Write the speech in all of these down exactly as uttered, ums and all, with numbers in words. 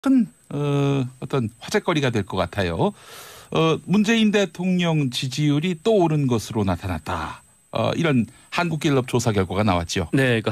큰 어, 어떤 화제거리가 될 것 같아요. 어, 문재인 대통령 지지율이 또 오른 것으로 나타났다. 어, 이런 한국갤럽 조사 결과가 나왔죠. 네, 그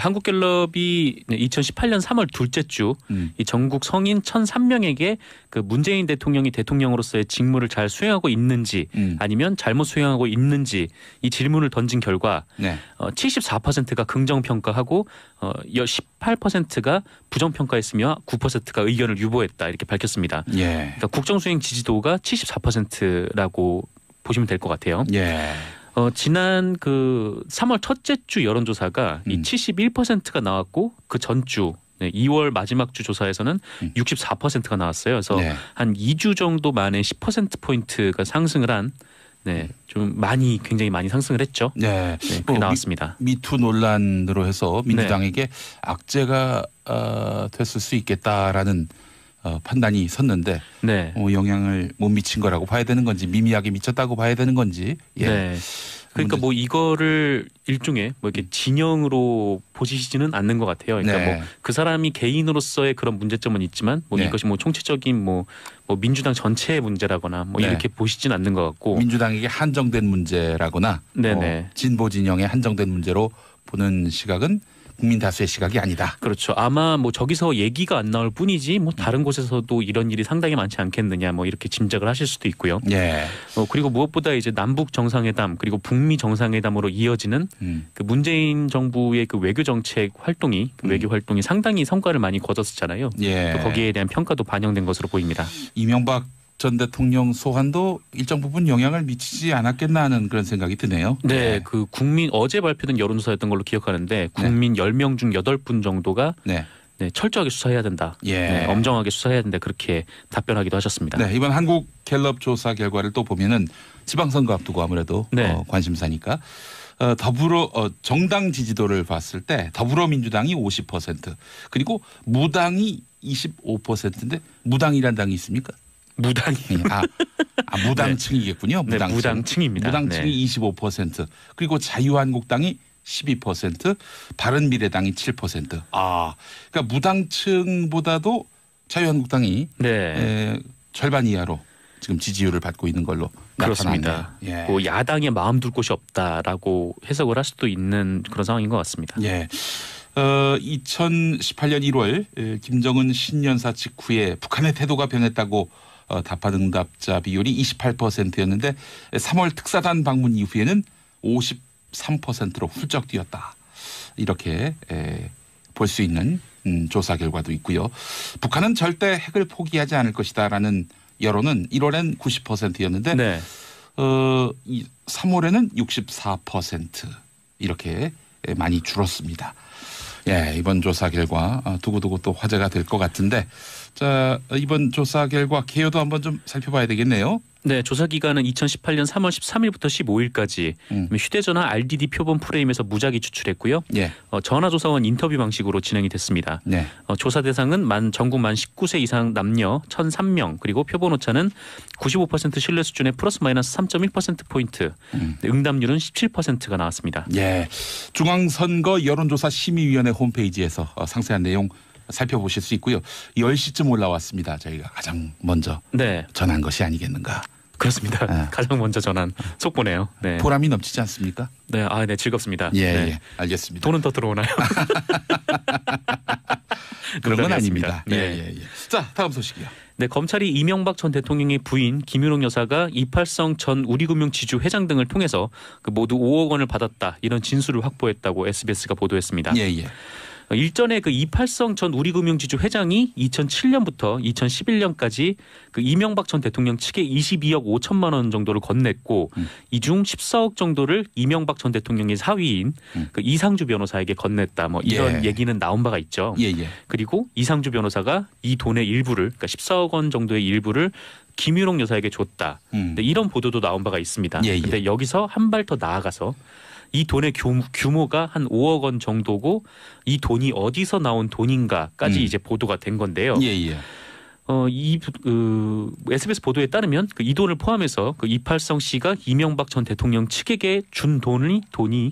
한국갤럽이 이천십팔 년 삼월 둘째 주 음. 이 전국 성인 천삼 명에게 그 문재인 대통령이 대통령으로서의 직무를 잘 수행하고 있는지 음. 아니면 잘못 수행하고 있는지 이 질문을 던진 결과 네. 어, 칠십사 퍼센트가 긍정 평가하고 어, 십팔 퍼센트가 부정 평가했으며 구 퍼센트가 의견을 유보했다 이렇게 밝혔습니다. 예. 그러니까 국정 수행 지지도가 칠십사 퍼센트라고 보시면 될 것 같아요. 예. 어, 지난 그 삼월 첫째 주 여론조사가 음. 이 칠십일 퍼센트가 나왔고 그 전주 네, 이월 마지막 주 조사에서는 음. 육십사 퍼센트가 나왔어요. 그래서 네. 한 이 주 정도 만에 십 퍼센트 포인트가 상승을 한 네, 좀 많이 굉장히 많이 상승을 했죠. 네. 네, 뭐 그게 나왔습니다. 미, 미투 논란으로 해서 민주당에게 악재가 어, 됐을 수 있겠다라는 어, 판단이 섰는데 네. 어, 영향을 못 미친 거라고 봐야 되는 건지 미미하게 미쳤다고 봐야 되는 건지. 예. 네. 그러니까 뭐 이거를 일종의 뭐 이렇게 진영으로 보시지는 않는 것 같아요. 그러니까 네. 뭐 그 사람이 개인으로서의 그런 문제점은 있지만 뭐 네. 이것이 뭐 총체적인 뭐, 뭐 민주당 전체의 문제라거나 뭐 네. 이렇게 보시진 않는 것 같고. 민주당에게 한정된 문제라거나 네네. 어, 진보 진영의 한정된 문제로 보는 시각은 국민 다수의 시각이 아니다. 그렇죠. 아마 뭐 저기서 얘기가 안 나올 뿐이지 뭐 다른 곳에서도 이런 일이 상당히 많지 않겠느냐 뭐 이렇게 짐작을 하실 수도 있고요. 예. 어, 그리고 무엇보다 이제 남북 정상회담 그리고 북미 정상회담으로 이어지는 음. 그 문재인 정부의 그 외교 정책 활동이 그 외교 활동이 상당히 성과를 많이 거뒀었잖아요. 예. 또 거기에 대한 평가도 반영된 것으로 보입니다. 이명박 전 대통령 소환도 일정 부분 영향을 미치지 않았겠나 하는 그런 생각이 드네요. 네, 예. 그 국민 어제 발표된 여론조사였던 걸로 기억하는데 국민 열 명 중 여덟 분 정도가 네. 네, 철저하게 수사해야 된다. 예. 네, 엄정하게 수사해야 된다. 그렇게 답변하기도 하셨습니다. 네, 이번 한국 갤럽 조사 결과를 또 보면은 지방선거 앞두고 아무래도 네. 어, 관심사니까 어, 더불어 어, 정당 지지도를 봤을 때 더불어민주당이 오십 퍼센트 그리고 무당이 이십오 퍼센트인데 무당이란 당이 있습니까? 무당이 아, 아 무당층이겠군요. 네, 무당층. 무당층입니다. 무당층이 네. 이십오 퍼센트 그리고 자유한국당이 십이 퍼센트 바른미래당이 칠 퍼센트. 아, 그러니까 무당층보다도 자유한국당이 네. 에, 절반 이하로 지금 지지율을 받고 있는 걸로 그렇습니다. 나타나네요. 예. 뭐 야당에 마음 둘 곳이 없다라고 해석을 할 수도 있는 그런 상황인 것 같습니다. 예. 어, 이천십팔 년 일월 김정은 신년사 직후에 북한의 태도가 변했다고 어, 답한 응답자 비율이 이십팔 퍼센트였는데 삼월 특사단 방문 이후에는 오십삼 퍼센트로 훌쩍 뛰었다. 이렇게 볼 수 있는 음, 조사 결과도 있고요. 북한은 절대 핵을 포기하지 않을 것이다라는 여론은 일월엔 구십 퍼센트였는데 네. 어, 이 삼월에는 육십사 퍼센트 이렇게 많이 줄었습니다. 예, 이번 조사 결과 두고두고 또 화제가 될 것 같은데 자 이번 조사 결과 개요도 한번 좀 살펴봐야 되겠네요. 네, 조사 기간은 이천십팔 년 삼월 십삼일부터 십오일까지 음. 휴대전화 알디디 표본 프레임에서 무작위 추출했고요. 예, 어, 전화조사원 인터뷰 방식으로 진행이 됐습니다. 네, 어, 조사 대상은 만 전국 만 십구 세 이상 남녀 천삼 명 그리고 표본 오차는 구십오 퍼센트 신뢰 수준의 플러스 마이너스 삼 점 일 퍼센트 포인트 음. 응답률은 십칠 퍼센트가 나왔습니다. 예. 중앙선거 여론조사 심의위원회 홈페이지에서 어, 상세한 내용 살펴보실 수 있고요. 열 시쯤 올라왔습니다. 저희가 가장 먼저 네, 전한 것이 아니겠는가. 그렇습니다. 네. 가장 먼저 전한 속보네요. 네, 보람이 넘치지 않습니까? 네, 아, 네, 즐겁습니다. 예, 네. 예, 알겠습니다. 돈은 더 들어오나요? 그런 건 농담이었습니다. 아닙니다. 네. 예, 예, 예. 자, 다음 소식이요. 네, 검찰이 이명박 전 대통령의 부인 김윤옥 여사가 이팔성 전 우리금융지주 회장 등을 통해서 그 모두 오억 원을 받았다 이런 진술을 확보했다고 에스비에스가 보도했습니다. 예, 예. 일전에 그 이팔성 전 우리금융지주 회장이 이천칠 년부터 이천십일 년까지 그 이명박 전 대통령 측에 이십이억 오천만 원 정도를 건넸고 음. 이 중 십사억 정도를 이명박 전 대통령의 사위인 음. 그 이상주 변호사에게 건넸다. 뭐 이런 예. 얘기는 나온 바가 있죠. 예, 예. 그리고 이상주 변호사가 이 돈의 일부를 그러니까 십사억 원 정도의 일부를 김윤옥 여사에게 줬다. 음. 네, 이런 보도도 나온 바가 있습니다. 예, 예. 근데 여기서 한 발 더 나아가서 이 돈의 규모, 규모가 한 오억 원 정도고 이 돈이 어디서 나온 돈인가까지 음. 이제 보도가 된 건데요. 예, 예. 어, 이, 그, 에스비에스 보도에 따르면 그 이 돈을 포함해서 그 이팔성 씨가 이명박 전 대통령 측에게 준 돈이, 돈이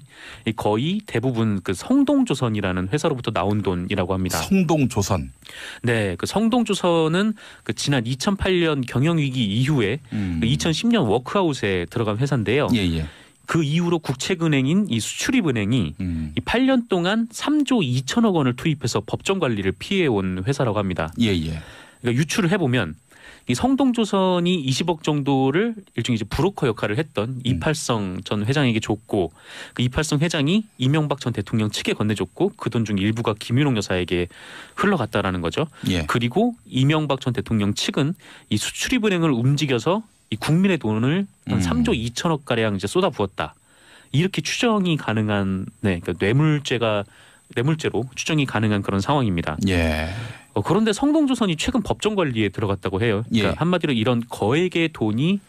거의 대부분 그 성동조선이라는 회사로부터 나온 돈이라고 합니다. 성동조선. 네. 그 성동조선은 그 지난 이천팔 년 경영위기 이후에 음. 그 이천십 년 워크아웃에 들어간 회사인데요. 예, 예. 그 이후로 국책은행인 이 수출입은행이 음. 이 팔 년 동안 삼조 이천억 원을 투입해서 법정 관리를 피해온 회사라고 합니다. 예, 예. 그러니까 유출을 해보면 이 성동조선이 이십억 정도를 일종의 이제 브로커 역할을 했던 이팔성 전 회장에게 줬고 그 이팔성 회장이 이명박 전 대통령 측에 건네줬고 그 돈 중 일부가 김윤옥 여사에게 흘러갔다라는 거죠. 예. 그리고 이명박 전 대통령 측은 이 수출입은행을 움직여서 이 국민의 돈을 한 음. 삼조 이천억 가량 이제 쏟아부었다. 이렇게 추정이 가능한 네, 그러니까 뇌물죄가 뇌물죄로 추정이 가능한 그런 상황입니다. 예. 어, 그런데 성동조선이 최근 법정 관리에 들어갔다고 해요. 그러니까 예. 한마디로 이런 거액의 돈이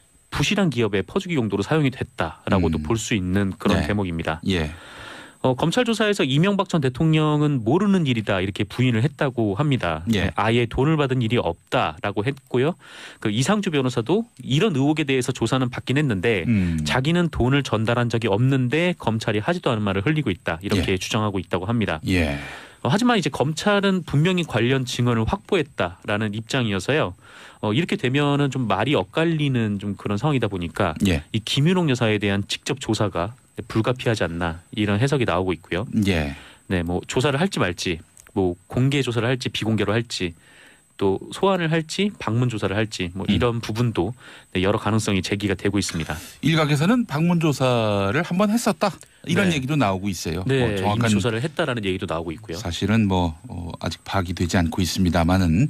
부실한 기업의 퍼주기 용도로 사용이 됐다라고도 음. 볼 수 있는 그런 네. 대목입니다. 예. 어, 검찰 조사에서 이명박 전 대통령은 모르는 일이다 이렇게 부인을 했다고 합니다. 예. 아예 돈을 받은 일이 없다라고 했고요. 그 이상주 변호사도 이런 의혹에 대해서 조사는 받긴 했는데 음. 자기는 돈을 전달한 적이 없는데 검찰이 하지도 않은 말을 흘리고 있다 이렇게 예. 주장하고 있다고 합니다. 예. 어, 하지만 이제 검찰은 분명히 관련 증언을 확보했다라는 입장이어서요. 어, 이렇게 되면은 좀 말이 엇갈리는 좀 그런 상황이다 보니까 예. 이 김윤옥 여사에 대한 직접 조사가 불가피하지 않나 이런 해석이 나오고 있고요. 예. 네, 뭐 조사를 할지 말지, 뭐 공개 조사를 할지 비공개로 할지, 또 소환을 할지 방문 조사를 할지 뭐 음. 이런 부분도 네, 여러 가능성이 제기가 되고 있습니다. 일각에서는 방문 조사를 한번 했었다 이런 네. 얘기도 나오고 있어요. 네, 뭐 이미 정확한 조사를 했다라는 얘기도 나오고 있고요. 사실은 뭐 어, 아직 파악이 되지 않고 있습니다만은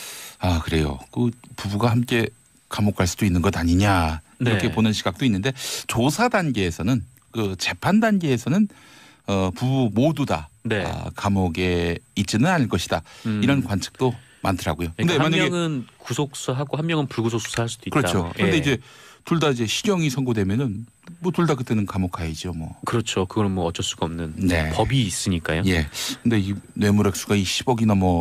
아 그래요. 그 부부가 함께 감옥 갈 수도 있는 것 아니냐 이렇게 네. 보는 시각도 있는데 조사 단계에서는 그 재판 단계에서는 어, 부부 모두 다 네. 아, 감옥에 있지는 않을 것이다 음. 이런 관측도 많더라고요. 그러니까 한 만약에 명은 구속 수사하고 한 명은 불구속 수사할 수도 있다. 그렇죠. 뭐. 그런데 예. 이제 둘 다 이제 실형이 선고되면은 뭐 둘 다 그때는 감옥 가야죠. 뭐. 그렇죠. 그거는 뭐 어쩔 수가 없는 네. 법이 있으니까요. 예. 근데 이 뇌물 액수가 이 십억이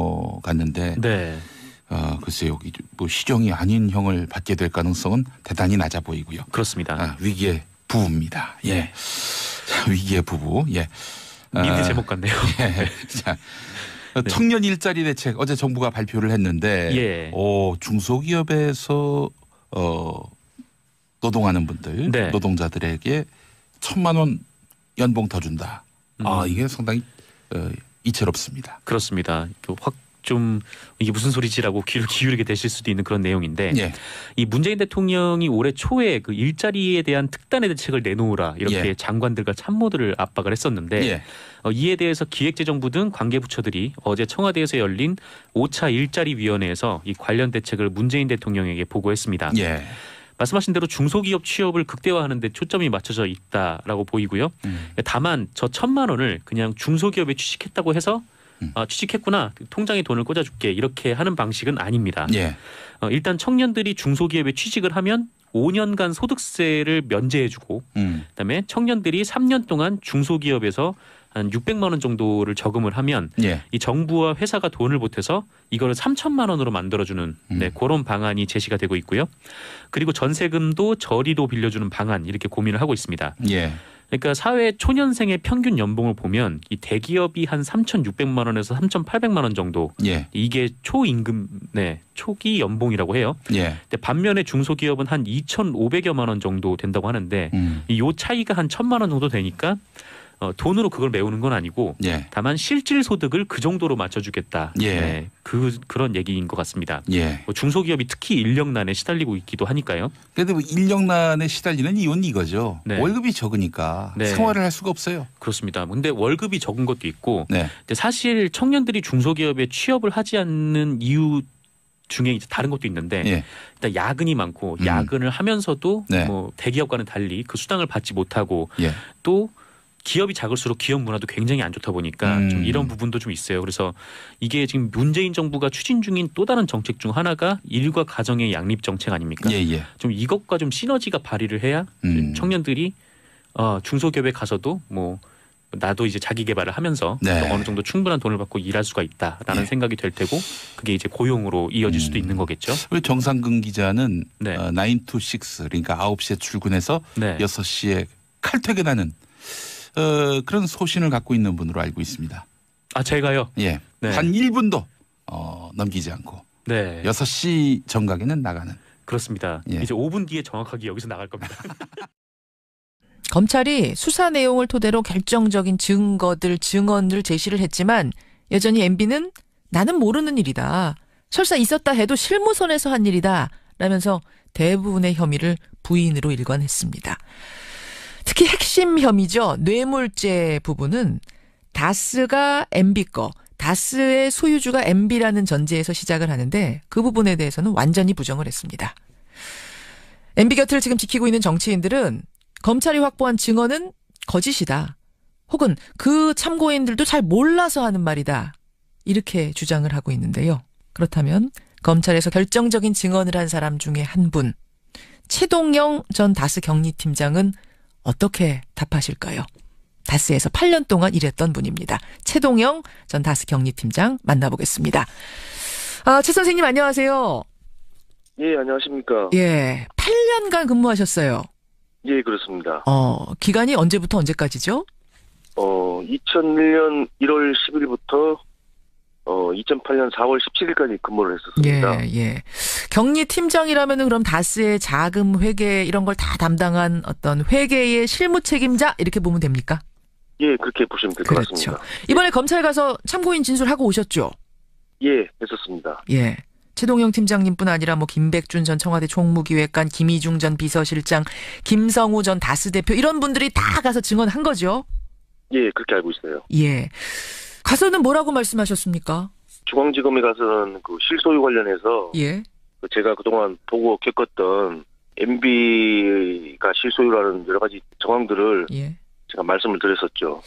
넘어갔는데 네. 어, 글쎄요. 이제 뭐 실형이 아닌 형을 받게 될 가능성은 대단히 낮아 보이고요. 그렇습니다. 아, 위기의 부부입니다. 예. 자, 위기의 부부. 예. 미드 아, 제목 같네요. 예. 자, 청년 일자리 대책 어제 정부가 발표를 했는데 예. 오, 중소기업에서 어, 노동하는 분들, 네. 노동자들에게 천만 원 연봉 더 준다. 아, 음. 이게 상당히 어, 이채롭습니다. 그렇습니다. 확 좀 이게 무슨 소리지라고 귀를 기울이게 되실 수도 있는 그런 내용인데 예. 이 문재인 대통령이 올해 초에 그 일자리에 대한 특단의 대책을 내놓으라 이렇게 예. 장관들과 참모들을 압박을 했었는데 예. 어, 이에 대해서 기획재정부 등 관계부처들이 어제 청와대에서 열린 오 차 일자리위원회에서 이 관련 대책을 문재인 대통령에게 보고했습니다. 예. 말씀하신 대로 중소기업 취업을 극대화하는 데 초점이 맞춰져 있다라고 보이고요. 음. 다만 저 천만 원을 그냥 중소기업에 취직했다고 해서 음. 아, 취직했구나 통장에 돈을 꽂아줄게 이렇게 하는 방식은 아닙니다. 예. 어, 일단 청년들이 중소기업에 취직을 하면 오 년간 소득세를 면제해주고 음. 그다음에 청년들이 삼 년 동안 중소기업에서 한 육백만 원 정도를 저금을 하면 예. 이 정부와 회사가 돈을 보태서 이거를 삼천만 원으로 만들어주는 네, 음. 그런 방안이 제시가 되고 있고요. 그리고 전세금도 저리도 빌려주는 방안 이렇게 고민을 하고 있습니다. 예. 그러니까 사회 초년생의 평균 연봉을 보면 이 대기업이 한 삼천육백만 원에서 삼천팔백만 원 정도 예. 이게 초임금 네 초기 연봉이라고 해요. 예. 근데 반면에 중소기업은 한 이천오백여만 원 정도 된다고 하는데 음. 이 요 차이가 한 천만 원 정도 되니까 어, 돈으로 그걸 메우는 건 아니고 예. 다만 실질 소득을 그 정도로 맞춰주겠다. 예. 네, 그 그런 얘기인 것 같습니다. 예. 뭐 중소기업이 특히 인력난에 시달리고 있기도 하니까요. 그런데 뭐 인력난에 시달리는 이유는 이거죠. 네. 월급이 적으니까 네. 생활을 할 수가 없어요. 그렇습니다. 근데 월급이 적은 것도 있고, 네. 근데 사실 청년들이 중소기업에 취업을 하지 않는 이유 중에 이제 다른 것도 있는데 예. 일단 야근이 많고 음. 야근을 하면서도 네. 뭐 대기업과는 달리 그 수당을 받지 못하고 예. 또 기업이 작을수록 기업 문화도 굉장히 안 좋다 보니까 음. 좀 이런 부분도 좀 있어요. 그래서 이게 지금 문재인 정부가 추진 중인 또 다른 정책 중 하나가 일과 가정의 양립 정책 아닙니까? 예. 예. 좀 이것과 좀 시너지가 발휘를 해야 음. 청년들이 어, 중소기업에 가서도 뭐 나도 이제 자기 개발을 하면서 네. 또 어느 정도 충분한 돈을 받고 일할 수가 있다라는 네. 생각이 될 테고 그게 이제 고용으로 이어질 수도 음. 있는 거겠죠. 우리 정상근 기자는 네. 어, 나인 투 식스 그러니까 아홉 시에 출근해서 네. 여섯 시에 칼퇴근하는 어, 그런 소신을 갖고 있는 분으로 알고 있습니다. 아 제가요. 예, 네. 한 일 분도 어, 넘기지 않고 네. 여섯 시 정각에는 나가는. 그렇습니다. 예. 이제 오 분 뒤에 정확하게 여기서 나갈 겁니다. 검찰이 수사 내용을 토대로 결정적인 증거들, 증언을 제시를 했지만 여전히 엠비는 나는 모르는 일이다. 설사 있었다 해도 실무선에서 한 일이다. 라면서 대부분의 혐의를 부인으로 일관했습니다. 특히 핵심 혐의죠. 뇌물죄 부분은 다스가 엠비 거, 다스의 소유주가 엠비라는 전제에서 시작을 하는데 그 부분에 대해서는 완전히 부정을 했습니다. 엠비 곁을 지금 지키고 있는 정치인들은 검찰이 확보한 증언은 거짓이다. 혹은 그 참고인들도 잘 몰라서 하는 말이다. 이렇게 주장을 하고 있는데요. 그렇다면 검찰에서 결정적인 증언을 한 사람 중에 한 분, 최동영 전 다스 경리팀장은 어떻게 답하실까요? 다스에서 팔 년 동안 일했던 분입니다. 최동영 전 다스 경리팀장 만나보겠습니다. 아, 최 선생님 안녕하세요. 예, 안녕하십니까. 예, 팔 년간 근무하셨어요. 예, 그렇습니다. 어, 기간이 언제부터 언제까지죠? 어, 이천일 년 일월 십일부터 어, 이천팔 년 사월 십칠일까지 근무를 했었습니다. 예, 예. 경리팀장이라면은 그럼 다스의 자금 회계 이런 걸 다 담당한 어떤 회계의 실무 책임자 이렇게 보면 됩니까? 예, 그렇게 보시면 될 것 그렇죠. 같습니다. 이번에 검찰 가서 참고인 진술하고 오셨죠? 예, 했었습니다. 예. 최동영 팀장님뿐 아니라 뭐 김백준 전 청와대 총무기획관, 김희중 전 비서실장, 김성우 전 다스 대표 이런 분들이 다 가서 증언한 거죠? 예, 그렇게 알고 있어요. 예. 가서는 뭐라고 말씀하셨습니까? 중앙지검에 가서는 그 실소유 관련해서 예. 그 제가 그동안 보고 겪었던 엠비가 실소유라는 여러 가지 정황들을 예. 제가 말씀을 드렸었죠.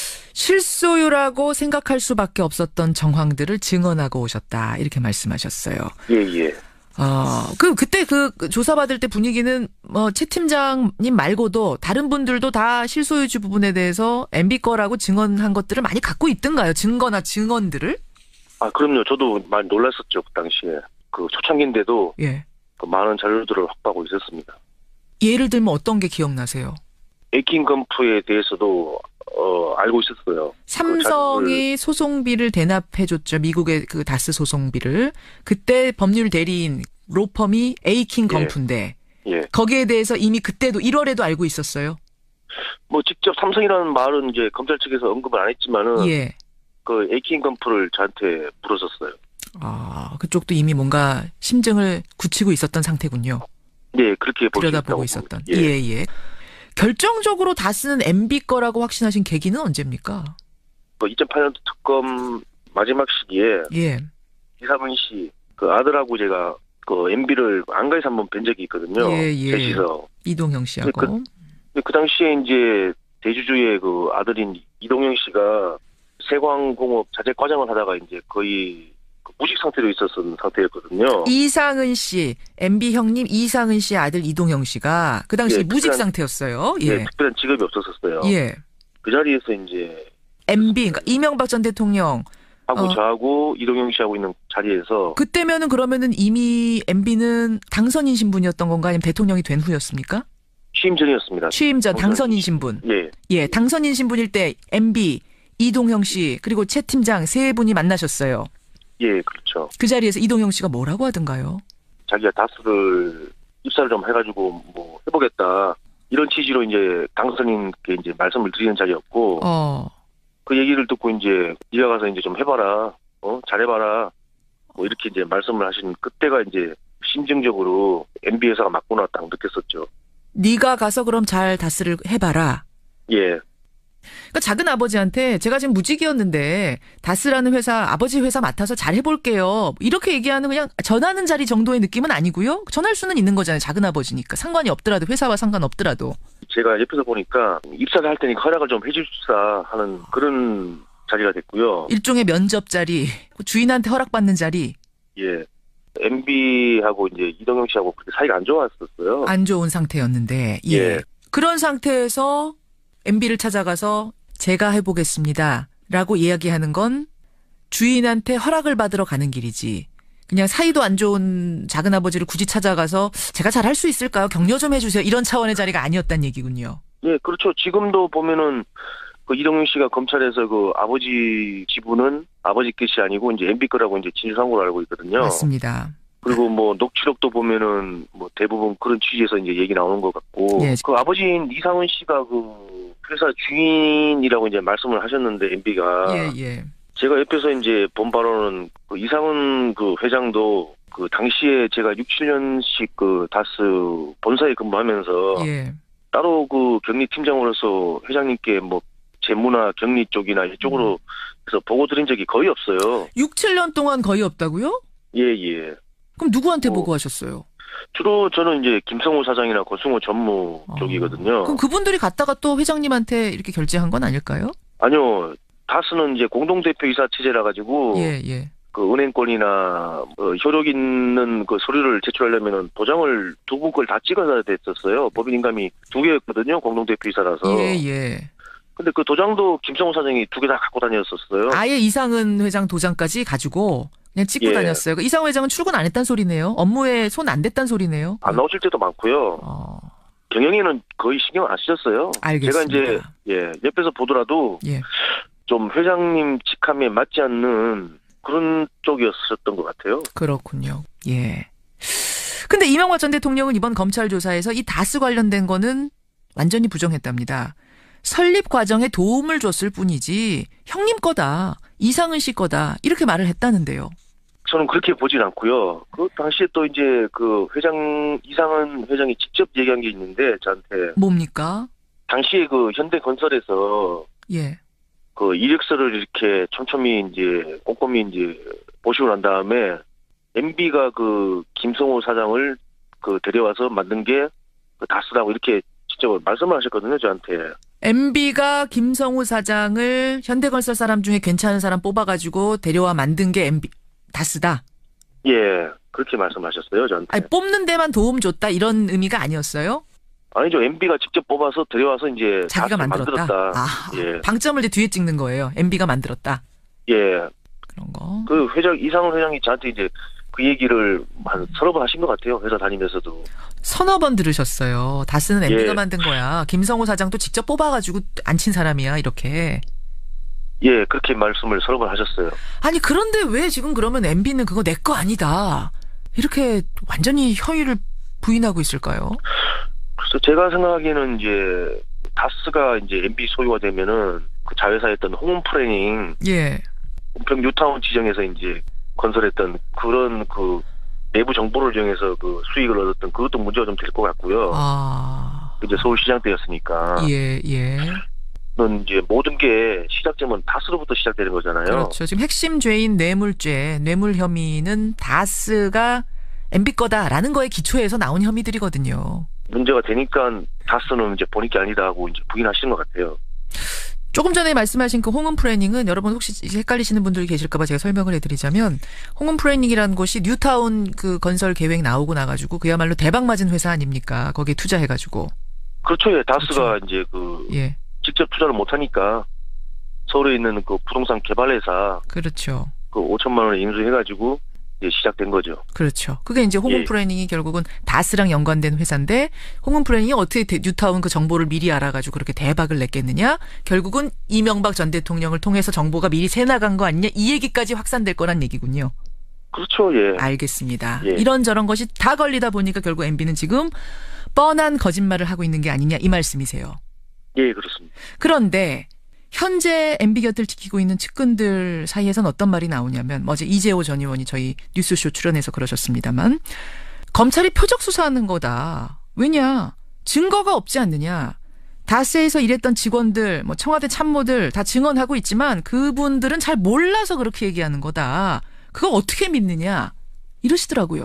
실소유라고 생각할 수밖에 없었던 정황들을 증언하고 오셨다. 이렇게 말씀하셨어요. 예, 예. 아, 그, 그때 그 조사받을 때 분위기는 뭐 최 팀장님 말고도 다른 분들도 다 실소유주 부분에 대해서 엠비 거라고 증언한 것들을 많이 갖고 있던가요? 증거나 증언들을? 아, 그럼요. 저도 많이 놀랐었죠. 그 당시에. 그 초창기인데도 예. 그 많은 자료들을 확보하고 있었습니다. 예를 들면 어떤 게 기억나세요? 에이킹 건프에 대해서도 어, 알고 있었어요. 삼성이 그 소송비를 대납해줬죠. 미국의 그 다스 소송비를. 그때 법률 대리인 로펌이 에이킹 건프인데 예. 거기에 대해서 이미 그때도 일월에도 알고 있었어요. 뭐 직접 삼성이라는 말은 이제 검찰 측에서 언급을 안 했지만은 예. 그 에이킹 건프를 저한테 물었었어요. 아, 그쪽도 이미 뭔가 심증을 굳히고 있었던 상태군요. 네, 그렇게 볼 수 들여다보고 있다고 있었던. 봅니다. 예, 예. 결정적으로 다스는 엠비 거라고 확신하신 계기는 언제입니까? 그 이천팔 년도 특검 마지막 시기에 예. 이상은 씨 그 아들하고 제가 그 엠비를 안가에서 한번 뵌 적이 있거든요. 예, 예. 셋이서. 이동형 씨하고. 그- 근데 그 당시에 이제 대주주의 그 아들인 이동영 씨가 세광공업 자재 과장을 하다가 이제 거의 그 무직 상태로 있었던 상태였거든요. 이상은 씨, 엠비 형님 이상은 씨의 아들 이동형 씨가 그 당시 예, 무직 특별한- 상태였어요. 예, 예. 특별한 직업이 없었었어요. 예. 그 자리에서 이제 엠비, 그러니까 이명박 전 대통령. 하고 어. 저하고 이동영 씨하고 있는 자리에서 그때면은 그러면은 이미 엠비는 당선인 신분이었던 건가 아니면 대통령이 된 후였습니까? 취임 전이었습니다. 취임 전 당선. 당선인 신분. 예, 예, 당선인 신분일 때 엠비, 이동형 씨, 그리고 최 팀장 세 분이 만나셨어요. 예, 그렇죠. 그 자리에서 이동형 씨가 뭐라고 하던가요? 자기가 다스를 입사를 좀 해가지고 뭐 해보겠다 이런 취지로 이제 당선인께 이제 말씀을 드리는 자리였고 어, 그 얘기를 듣고 이제 네가 가서 이제 좀 해봐라, 어 잘해봐라 뭐 이렇게 이제 말씀을 하신 그때가 이제 심정적으로 엠비 회사가 맞구나 딱 느꼈었죠. 네가 가서 그럼 잘 다스를 해봐라. 예, 그러니까 작은 아버지한테 제가 지금 무직이었는데 다스라는 회사 아버지 회사 맡아서 잘 해볼게요. 이렇게 얘기하는 그냥 전하는 자리 정도의 느낌은 아니고요. 전할 수는 있는 거잖아요. 작은 아버지니까 상관이 없더라도 회사와 상관없더라도. 제가 옆에서 보니까 입사를 할 테니까 허락을 좀 해주십사 하는 그런 자리가 됐고요. 일종의 면접 자리, 주인한테 허락받는 자리. 예, 엠비하고 이제 이동영 씨하고 그렇게 사이가 안 좋았었어요. 안 좋은 상태였는데. 예. 예. 그런 상태에서 엠비를 찾아가서 제가 해보겠습니다. 라고 이야기하는 건 주인한테 허락을 받으러 가는 길이지. 그냥 사이도 안 좋은 작은아버지를 굳이 찾아가서 제가 잘할 수 있을까요? 격려 좀 해주세요. 이런 차원의 자리가 아니었단 얘기군요. 예, 그렇죠. 지금도 보면은 그 이동영 씨가 검찰에서 그 아버지 지분은 아버지 것이 아니고 이제 엠비 거라고 이제 진술한 걸로 알고 있거든요. 맞습니다. 그리고 뭐 녹취록도 보면은 뭐 대부분 그런 취지에서 이제 얘기 나오는 것 같고 예. 그 아버지인 이상은 씨가 그 회사 주인이라고 이제 말씀을 하셨는데 엠비가 예, 예. 제가 옆에서 이제 본 바로는 그 이상은 그 회장도 그 당시에 제가 육, 칠 년씩 그 다스 본사에 근무하면서 예. 따로 그 격리 팀장으로서 회장님께 뭐 재무나 격리 쪽이나 이쪽으로 해서 보고 드린 적이 거의 없어요. 육, 칠 년 동안 거의 없다고요? 예, 예. 그럼 누구한테 어. 보고하셨어요? 주로 저는 이제 김성호 사장이나 고승호 전무 어. 쪽이거든요. 그럼 그분들이 갔다가 또 회장님한테 이렇게 결제한 건 아닐까요? 아니요. 다스는 이제 공동대표이사 체제라 가지고 예, 예. 그 은행권이나 뭐 효력 있는 그 서류를 제출하려면은 도장을 두 분 걸 다 찍어야 됐었어요. 법인인감이 두 개였거든요. 공동대표이사라서. 예, 예. 근데 그 도장도 김성호 사장이 두 개 다 갖고 다녔었어요. 아예 이상은 회장 도장까지 가지고 그냥 찍고 예. 다녔어요. 그 이상은 회장은 출근 안 했단 소리네요. 업무에 손 안 댔단 소리네요. 안 나오실 때도 많고요. 어, 경영에는 거의 신경 안 쓰셨어요. 알겠습니다. 제가 이제 예 옆에서 보더라도 예. 좀 회장님 직함에 맞지 않는 그런 쪽이었었던 것 같아요. 그렇군요. 예. 근데 이명박 전 대통령은 이번 검찰 조사에서 이 다스 관련된 거는 완전히 부정했답니다. 설립 과정에 도움을 줬을 뿐이지 형님 거다, 이상은 씨 거다 이렇게 말을 했다는데요. 저는 그렇게 보진 않고요. 그 당시에 또 이제 그 회장 이상은 회장이 직접 얘기한 게 있는데 저한테 뭡니까? 당시에 그 현대건설에서 예. 그 이력서를 이렇게 촘촘히 이제 꼼꼼히 이제 보시고 난 다음에 엠비가 그 김성호 사장을 그 데려와서 만든 게 그 다스라고 이렇게 직접 말씀을 하셨거든요, 저한테. 엠비가 김성우 사장을 현대건설 사람 중에 괜찮은 사람 뽑아가지고 데려와 만든 게 엠비 다스다. 예, 그렇게 말씀하셨어요, 저한테. 아니 뽑는 데만 도움 줬다 이런 의미가 아니었어요? 아니죠, 엠비가 직접 뽑아서 데려와서 이제 자기가 다스를 만들었다. 만들었다. 아, 예. 방점을 이제 뒤에 찍는 거예요. 엠비가 만들었다. 예, 그런 거. 그 회장 이상훈 회장이 저한테 이제 그 얘기를 한 서너 번 하신 것 같아요, 회사 다니면서도. 서너 번 들으셨어요. 다스는 엠비가 예. 만든 거야. 김성우 사장도 직접 뽑아가지고 앉힌 사람이야. 이렇게. 예, 그렇게 말씀을 서너 번 하셨어요. 아니 그런데 왜 지금 그러면 엠비는 그거 내 거 아니다. 이렇게 완전히 허위를 부인하고 있을까요? 그래서 제가 생각하기에는 이제 다스가 이제 엠비 소유가 되면은 그 자회사였던 홍은 플래닝 예. 은평 뉴타운 지정에서 이제 건설했던 그런 그 내부 정보를 이용해서 그 수익을 얻었던 그것도 문제가 좀 될 것 같고요. 아. 이제 서울시장 때였으니까. 예, 예. 는 이제 모든 게 시작점은 다스로부터 시작되는 거잖아요. 그렇죠. 지금 핵심 죄인 뇌물죄, 뇌물 혐의는 다스가 엠비 거다라는 거에 기초해서 나온 혐의들이거든요. 문제가 되니까 다스는 이제 본인 게 아니다 하고 이제 부인하시는 것 같아요. 조금 전에 말씀하신 그 홍은 플래닝은 여러분 혹시 헷갈리시는 분들이 계실까봐 제가 설명을 해드리자면 홍은 플래닝이라는 곳이 뉴타운 그 건설 계획 나오고 나가지고 그야말로 대박 맞은 회사 아닙니까? 거기에 투자해가지고. 그렇죠. 예, 다스가 그렇죠. 이제 그 예. 직접 투자를 못 하니까 서울에 있는 그 부동산 개발회사 그렇죠. 그 오천만 원을 인수해가지고 이제 시작된 거죠. 그렇죠. 그게 이제 홍은 예. 플래닝이 결국은 다스랑 연관된 회사인데 홍은 플래닝이 어떻게 대- 뉴타운 그 정보를 미리 알아가지고 그렇게 대박을 냈겠느냐? 결국은 이명박 전 대통령을 통해서 정보가 미리 새나간 거 아니냐? 이 얘기까지 확산될 거란 얘기군요. 그렇죠. 예. 알겠습니다. 예. 이런저런 것이 다 걸리다 보니까 결국 엠비는 지금 뻔한 거짓말을 하고 있는 게 아니냐 이 말씀이세요. 예, 그렇습니다. 그런데 현재 엠비 곁을 지키고 있는 측근들 사이에선 어떤 말이 나오냐면 어제 이재호 전 의원이 저희 뉴스쇼 출연해서 그러셨습니다만 검찰이 표적 수사하는 거다. 왜냐? 증거가 없지 않느냐. 다스에서 일했던 직원들, 뭐 청와대 참모들 다 증언하고 있지만 그분들은 잘 몰라서 그렇게 얘기하는 거다. 그거 어떻게 믿느냐. 이러시더라고요.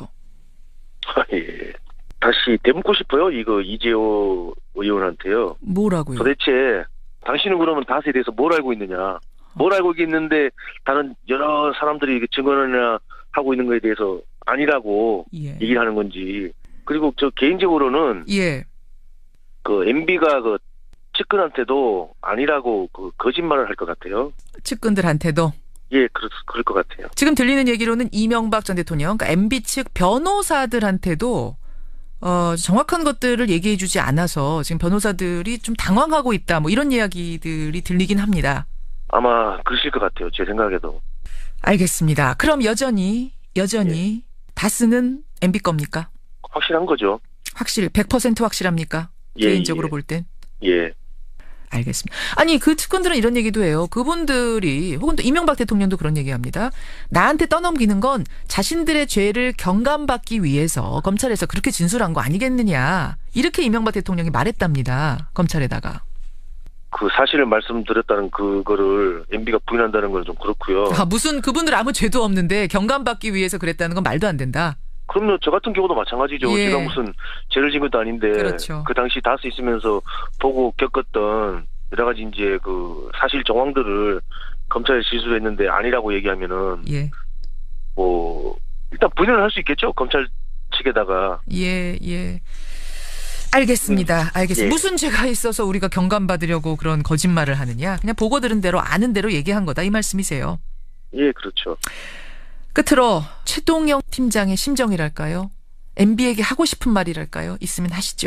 예. 다시 되묻고 싶어요. 이거 이재호 의원한테요. 뭐라고요? 도대체 당신은 그러면 다스에 대해서 뭘 알고 있느냐? 뭘 알고 있는데 다른 여러 사람들이 이게 증언이나 하고 있는 거에 대해서 아니라고 예. 얘기를 하는 건지. 그리고 저 개인적으로는 예. 그 엠비가 그 측근한테도 아니라고 그 거짓말을 할 것 같아요. 측근들한테도. 예, 그럴, 그럴 것 같아요. 지금 들리는 얘기로는 이명박 전 대통령, 그러니까 엠비 측 변호사들한테도 어, 정확한 것들을 얘기해 주지 않아서 지금 변호사들이 좀 당황하고 있다. 뭐 이런 이야기들이 들리긴 합니다. 아마 그러실 것 같아요. 제 생각에도. 알겠습니다. 그럼 여전히 여전히 예. 다스는 엠비 겁니까? 확실한 거죠. 확실 백 퍼센트 확실합니까? 예, 개인적으로 예. 볼 땐. 예. 알겠습니다. 아니 그 측근들은 이런 얘기도 해요. 그분들이 혹은 또 이명박 대통령도 그런 얘기합니다. 나한테 떠넘기는 건 자신들의 죄를 경감받기 위해서 검찰에서 그렇게 진술한 거 아니겠느냐. 이렇게 이명박 대통령이 말했답니다. 검찰에다가. 그 사실을 말씀드렸다는 그거를 엠비가 부인한다는 건 좀 그렇고요. 아, 무슨 그분들 아무 죄도 없는데 경감받기 위해서 그랬다는 건 말도 안 된다. 그럼요. 저 같은 경우도 마찬가지죠. 예. 제가 무슨 죄를 지은 것도 아닌데 그렇죠. 그 당시 다스 있으면서 보고 겪었던 여러 가지 이제 그 사실 정황들을 검찰에 진술을 했는데 아니라고 얘기하면은 예. 뭐 일단 부인을 할 수 있겠죠. 검찰 측에다가. 예, 예. 알겠습니다. 알겠습니다. 예. 무슨 죄가 있어서 우리가 경감받으려고 그런 거짓말을 하느냐. 그냥 보고 들은 대로 아는 대로 얘기한 거다. 이 말씀이세요. 예, 그렇죠. 끝으로 최동영 팀장의 심정이랄까요? 엠비에게 하고 싶은 말이랄까요? 있으면 하시죠.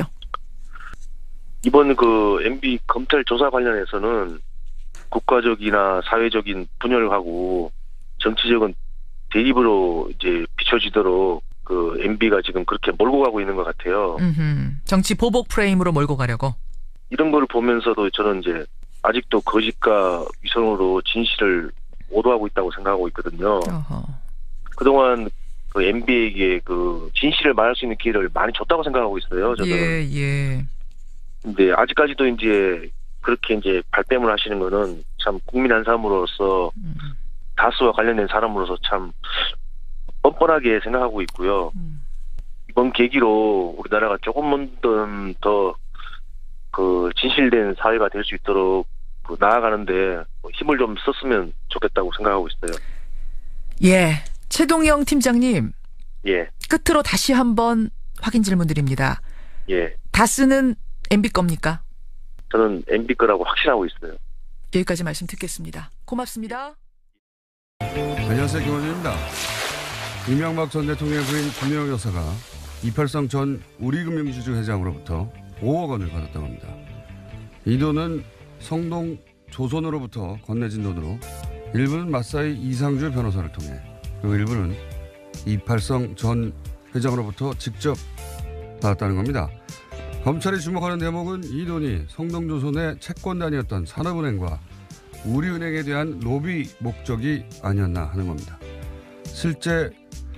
이번 그 엠비 검찰 조사 관련해서는 국가적이나 사회적인 분열을 하고 정치적인 대립으로 이제 비춰지도록 그 엠비가 지금 그렇게 몰고 가고 있는 것 같아요. 음흠. 정치 보복 프레임으로 몰고 가려고. 이런 걸 보면서도 저는 이제 아직도 거짓과 위선으로 진실을 오도하고 있다고 생각하고 있거든요. 어허. 그동안 그 엠비에게 그 진실을 말할 수 있는 기회를 많이 줬다고 생각하고 있어요. 저는. 예, 예. 근데 아직까지도 이제 그렇게 이제 발뺌을 하시는 거는 참 국민 한 사람으로서 음, 다수와 관련된 사람으로서 참 뻔뻔하게 생각하고 있고요. 음. 이번 계기로 우리나라가 조금만 더 그 진실된 사회가 될 수 있도록 그 나아가는데 힘을 좀 썼으면 좋겠다고 생각하고 있어요. 예. 최동영 팀장님, 예, 끝으로 다시 한번 확인 질문 드립니다. 예. 다스는 엠비 겁니까? 저는 엠비 거라고 확신하고 있어요. 여기까지 말씀 듣겠습니다. 고맙습니다. 안녕하세요, 김원준입니다. 이명박 전 대통령의 부인 김여영 여사가 이팔삼 전 우리금융지주 회장으로부터 오억 원을 받았다고 합니다. 이 돈은 성동 조선으로부터 건네진 돈으로 일부는 마사이 이상주 변호사를 통해 그리고 일부는 이팔성 전 회장으로부터 직접 받았다는 겁니다. 검찰이 주목하는 대목은 이 돈이 성동조선의 채권단이었던 산업은행과 우리은행에 대한 로비 목적이 아니었나 하는 겁니다. 실제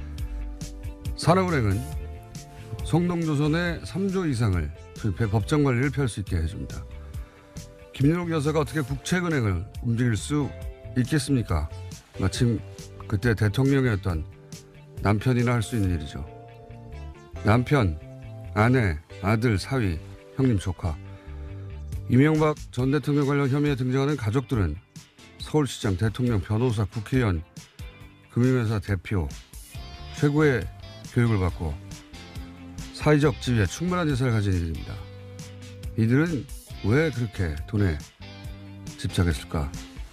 산업은행은 성동조선의 삼조 이상을 투입해 법정 관리를 펼 수 있게 해줍니다. 김윤옥 여사가 어떻게 국책은행을 움직일 수 있겠습니까? 마침 그때 대통령이었던 남편이나 할 수 있는 일이죠. 남편, 아내, 아들, 사위, 형님, 조카. 이명박 전 대통령 관련 혐의에 등장하는 가족들은 서울시장, 대통령, 변호사, 국회의원, 금융회사 대표, 최고의 교육을 받고 사회적 지위에 충분한 재산을 가진 이들입니다. 이들은 왜 그렇게 돈에 집착했을까?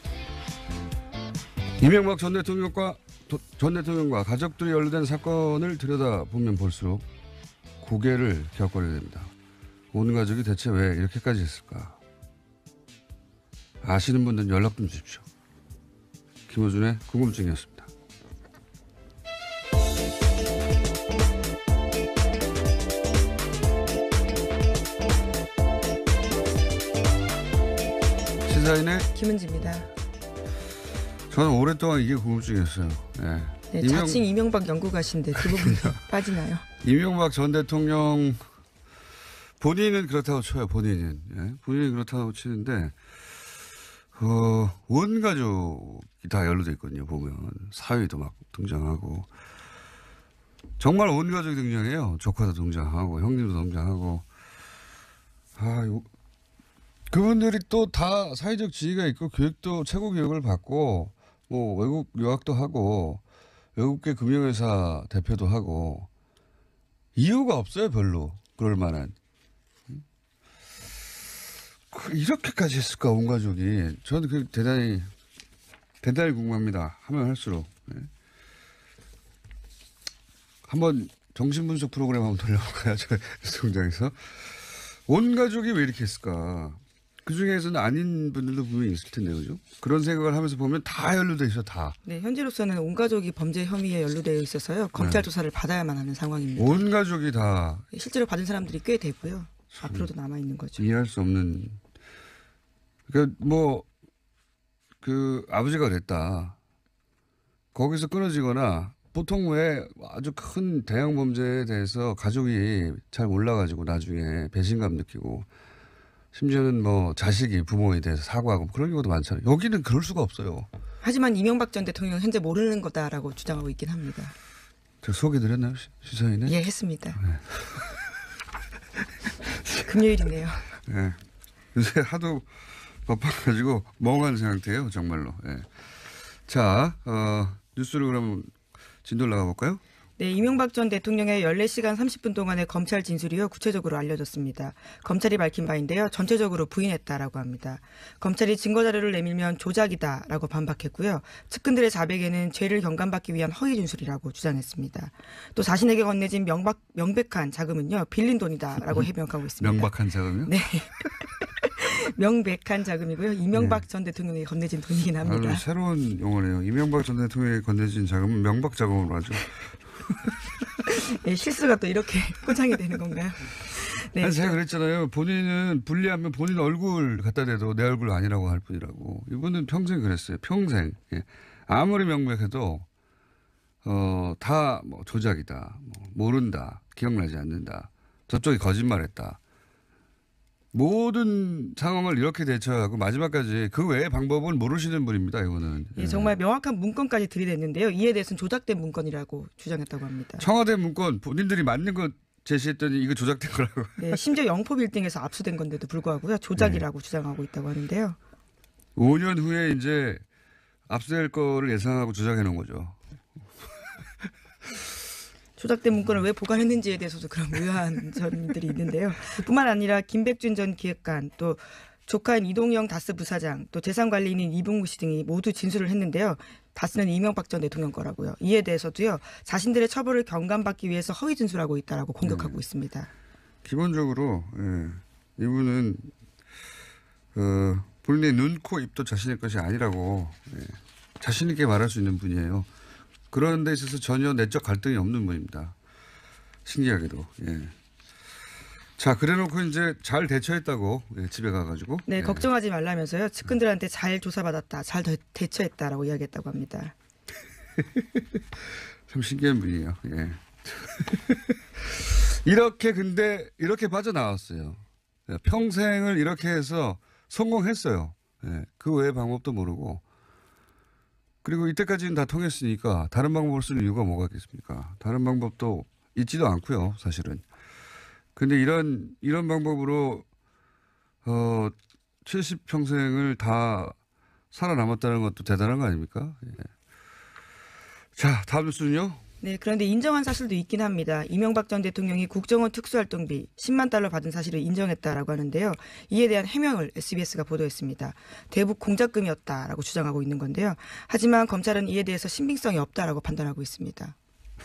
이명박 전 대통령과 전 대통령과 가족들이 연루된 사건을 들여다보면 볼수록 고개를 격거리게 됩니다. 온 가족이 대체 왜 이렇게까지 했을까? 아시는 분들은 연락 좀 주십시오. 김호준의 궁금증이었습니다. 시사인의 김은지입니다. 저는 오랫동안 이게 궁금증이었어요. 네. 네, 이명, 자칭 이명박 연구가신데 그 부분이 빠지나요? 이명박 전 대통령 본인은 그렇다고 쳐요. 본인은 예? 본인은 그렇다고 치는데 어, 온 가족이 다 연루돼 있거든요. 보면 사위도 막 등장하고 정말 온 가족이 등장해요. 조카도 등장하고 형님도 등장하고 아, 요, 그분들이 또 다 사회적 지위가 있고 교육도 최고 교육을 받고 뭐 외국 유학도 하고 외국계 금융회사 대표도 하고 이유가 없어요. 별로 그럴 만한. 그 이렇게까지 했을까 온 가족이. 저는 그 대단히 대단히 궁금합니다. 하면 할수록. 네. 한번 정신분석 프로그램 한번 돌려볼까요? 저 뉴스공장에서. 온 가족이 왜 이렇게 했을까? 그 중에서는 아닌 분들도 분명히 있을 텐데, 그죠? 그런 생각을 하면서 보면 다 연루돼 있어, 다. 네, 현재로서는 온 가족이 범죄 혐의에 연루되어 있어서요. 검찰 네. 조사를 받아야만 하는 상황입니다. 온 가족이 다. 실제로 받은 사람들이 꽤 되고요. 앞으로도 남아 있는 거죠. 이해할 수 없는. 그러니까 뭐, 그 아버지가 그랬다. 거기서 끊어지거나 보통 왜 아주 큰 대형 범죄에 대해서 가족이 잘 몰라가지고 나중에 배신감 느끼고 심지어는 뭐 자식이 부모에 대해서 사과하고 그런 경우도 많잖아요. 여기는 그럴 수가 없어요. 하지만 이명박 전 대통령 현재 모르는 거다라고 주장하고 있긴 합니다. 저 소개드렸나요? 시사인에? 예, 했습니다. 네. 금요일이네요. 네. 요새 하도 바빠가지고 멍한 상태예요. 정말로. 네. 자, 어, 뉴스를 그러면 진도 나가 볼까요? 네, 이명박 전 대통령의 열네 시간 삼십 분 동안의 검찰 진술이요 구체적으로 알려졌습니다. 검찰이 밝힌 바인데요. 전체적으로 부인했다라고 합니다. 검찰이 증거자료를 내밀면 조작이다라고 반박했고요. 측근들의 자백에는 죄를 경감받기 위한 허위 진술이라고 주장했습니다. 또 자신에게 건네진 명박, 명백한 자금은요. 빌린 돈이다라고 해명하고 있습니다. 명백한 자금이요? 네. 명백한 자금이고요. 이명박 네. 전 대통령이 건네진 돈이긴 합니다. 아주 새로운 용어네요. 이명박 전 대통령이 건네진 자금은 명박 자금으로 하죠. 네, 실수가 또 이렇게 포장이 되는 건가요? 네. 제가 그랬잖아요. 본인은 불리하면 본인 얼굴 갖다 대도 내 얼굴 아니라고 할 뿐이라고. 이분은 평생 그랬어요. 평생. 예. 아무리 명백해도 어, 다 뭐 조작이다. 뭐 모른다. 기억나지 않는다. 저쪽이 거짓말했다. 모든 상황을 이렇게 대처하고 마지막까지 그 외의 방법은 모르시는 분입니다. 이거는. 예, 정말 명확한 문건까지 들이댔는데요. 이에 대해서는 조작된 문건이라고 주장했다고 합니다. 청와대 문건 본인들이 맞는 거 제시했더니 이거 조작된 거라고. 네, 심지어 영포 빌딩에서 압수된 건데도 불구하고요. 조작이라고 네. 주장하고 있다고 하는데요. 오 년 후에 이제 압수될 거를 예상하고 조작해 놓은 거죠. 조작된 문건을 왜 보관했는지에 대해서도 그런 의아한 점들이 있는데요. 뿐만 아니라 김백준 전 기획관 또 조카인 이동영 다스 부사장 또 재산관리인인 이봉구 씨 등이 모두 진술을 했는데요. 다스는 이명박 전 대통령 거라고요. 이에 대해서도요. 자신들의 처벌을 경감받기 위해서 허위 진술하고 있다라고 공격하고 네. 있습니다. 기본적으로 예, 이분은 어, 본인의 눈, 코, 입도 자신의 것이 아니라고 예, 자신 있게 말할 수 있는 분이에요. 그런 데 있어서 전혀 내적 갈등이 없는 분입니다. 신기하게도. 예. 자, 그래놓고 이제 잘 대처했다고 예, 집에 가가지고. 네, 예. 걱정하지 말라면서요. 측근들한테 잘 조사받았다. 잘 대, 대처했다라고 이야기했다고 합니다. 참 신기한 분이에요. 예. 이렇게 근데 이렇게 빠져나왔어요. 평생을 이렇게 해서 성공했어요. 예. 그 외의 방법도 모르고. 그리고 이때까지는 다 통했으니까 다른 방법을 쓸 이유가 뭐가 있겠습니까? 다른 방법도 있지도 않고요, 사실은. 근데 이런, 이런 방법으로, 어, 칠십 평생을 다 살아남았다는 것도 대단한 거 아닙니까? 예. 자, 다음 뉴스는요? 네, 그런데 인정한 사실도 있긴 합니다. 이명박 전 대통령이 국정원 특수활동비 십만 달러 받은 사실을 인정했다라고 하는데요. 이에 대한 해명을 에스비에스가 보도했습니다. 대북 공작금이었다라고 주장하고 있는 건데요. 하지만 검찰은 이에 대해서 신빙성이 없다라고 판단하고 있습니다.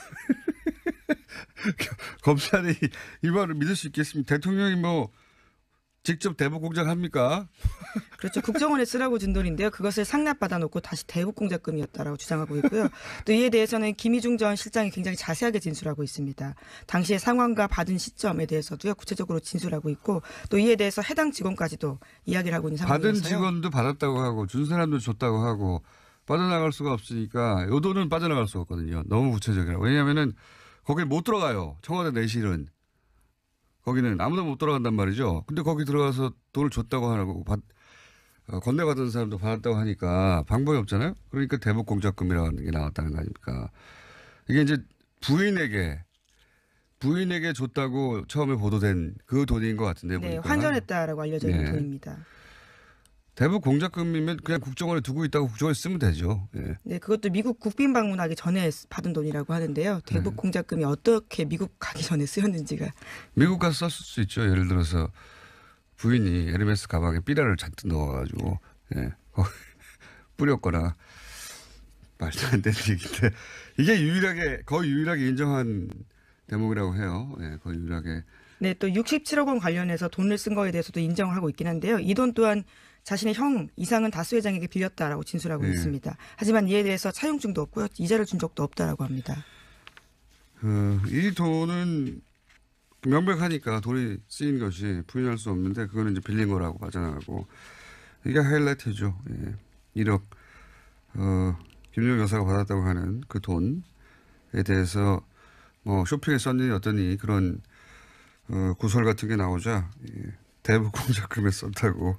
검찰이 이 말을 믿을 수 있겠습니까? 대통령이 뭐 직접 대북 공작합니까? 그렇죠. 국정원에 쓰라고 준 돈인데요. 그것을 상납받아 놓고 다시 대북 공작금이었다라고 주장하고 있고요. 또 이에 대해서는 김희중 전 실장이 굉장히 자세하게 진술하고 있습니다. 당시의 상황과 받은 시점에 대해서도요. 구체적으로 진술하고 있고 또 이에 대해서 해당 직원까지도 이야기를 하고 있는 상황이어서요. 받은 직원도 받았다고 하고 준 사람도 줬다고 하고 빠져나갈 수가 없으니까 요 돈은 빠져나갈 수가 없거든요. 너무 구체적이라. 왜냐하면은 거기에 못 들어가요. 청와대 내실은. 거기는 아무도 못 들어간단 말이죠. 근데 거기 들어가서 돈을 줬다고 하고 받, 어, 건네받은 사람도 받았다고 하니까 방법이 없잖아요. 그러니까 대북 공작금이라는 게 나왔다는 거 아닙니까. 이게 이제 부인에게 부인에게 줬다고 처음에 보도된 그 돈인 것 같은데요. 네, 보니까. 환전했다라고 알려져 있는 네. 돈입니다. 대북 공작금이면 그냥 국정원에 두고 있다고 국정원에 쓰면 되죠. 예. 네, 그것도 미국 국빈 방문하기 전에 받은 돈이라고 하는데요. 대북 네. 공작금이 어떻게 미국 가기 전에 쓰였는지가. 미국 가서 썼을 수 있죠. 예를 들어서 부인이 에르메스 가방에 삐라를 잔뜩 넣어가지고 예, 거기 뿌렸거나 말도 안 되는 얘기인데 이게 유일하게 거의 유일하게 인정한 대목이라고 해요. 예, 거의 유일하게. 네, 또 육십칠억 원 관련해서 돈을 쓴 거에 대해서도 인정을 하고 있긴 한데요. 이 돈 또한 자신의 형 이상은 다스 회장에게 빌렸다라고 진술하고 네. 있습니다. 하지만 이에 대해서 차용증도 없고요. 이자를 준 적도 없다라고 합니다. 어, 이 돈은 명백하니까 돈이 쓰인 것이 부인할 수 없는데 그거는 이제 빌린 거라고 빠져나가고 이게 하이라이트죠. 예. 일억 어, 김용 여사가 받았다고 하는 그 돈에 대해서 뭐 쇼핑에 썼니 어떠니 그런 어, 구설 같은 게 나오자 예. 대북 공작금에 썼다고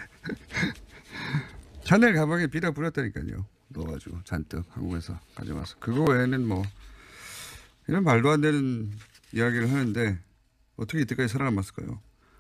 샤넬 가방에 비라 뿌렸다니까요. 넣어가지고 잔뜩 한국에서 가져와서 그거 외에는 뭐 이런 말도 안 되는 이야기를 하는데 어떻게 이때까지 살아남았을까요?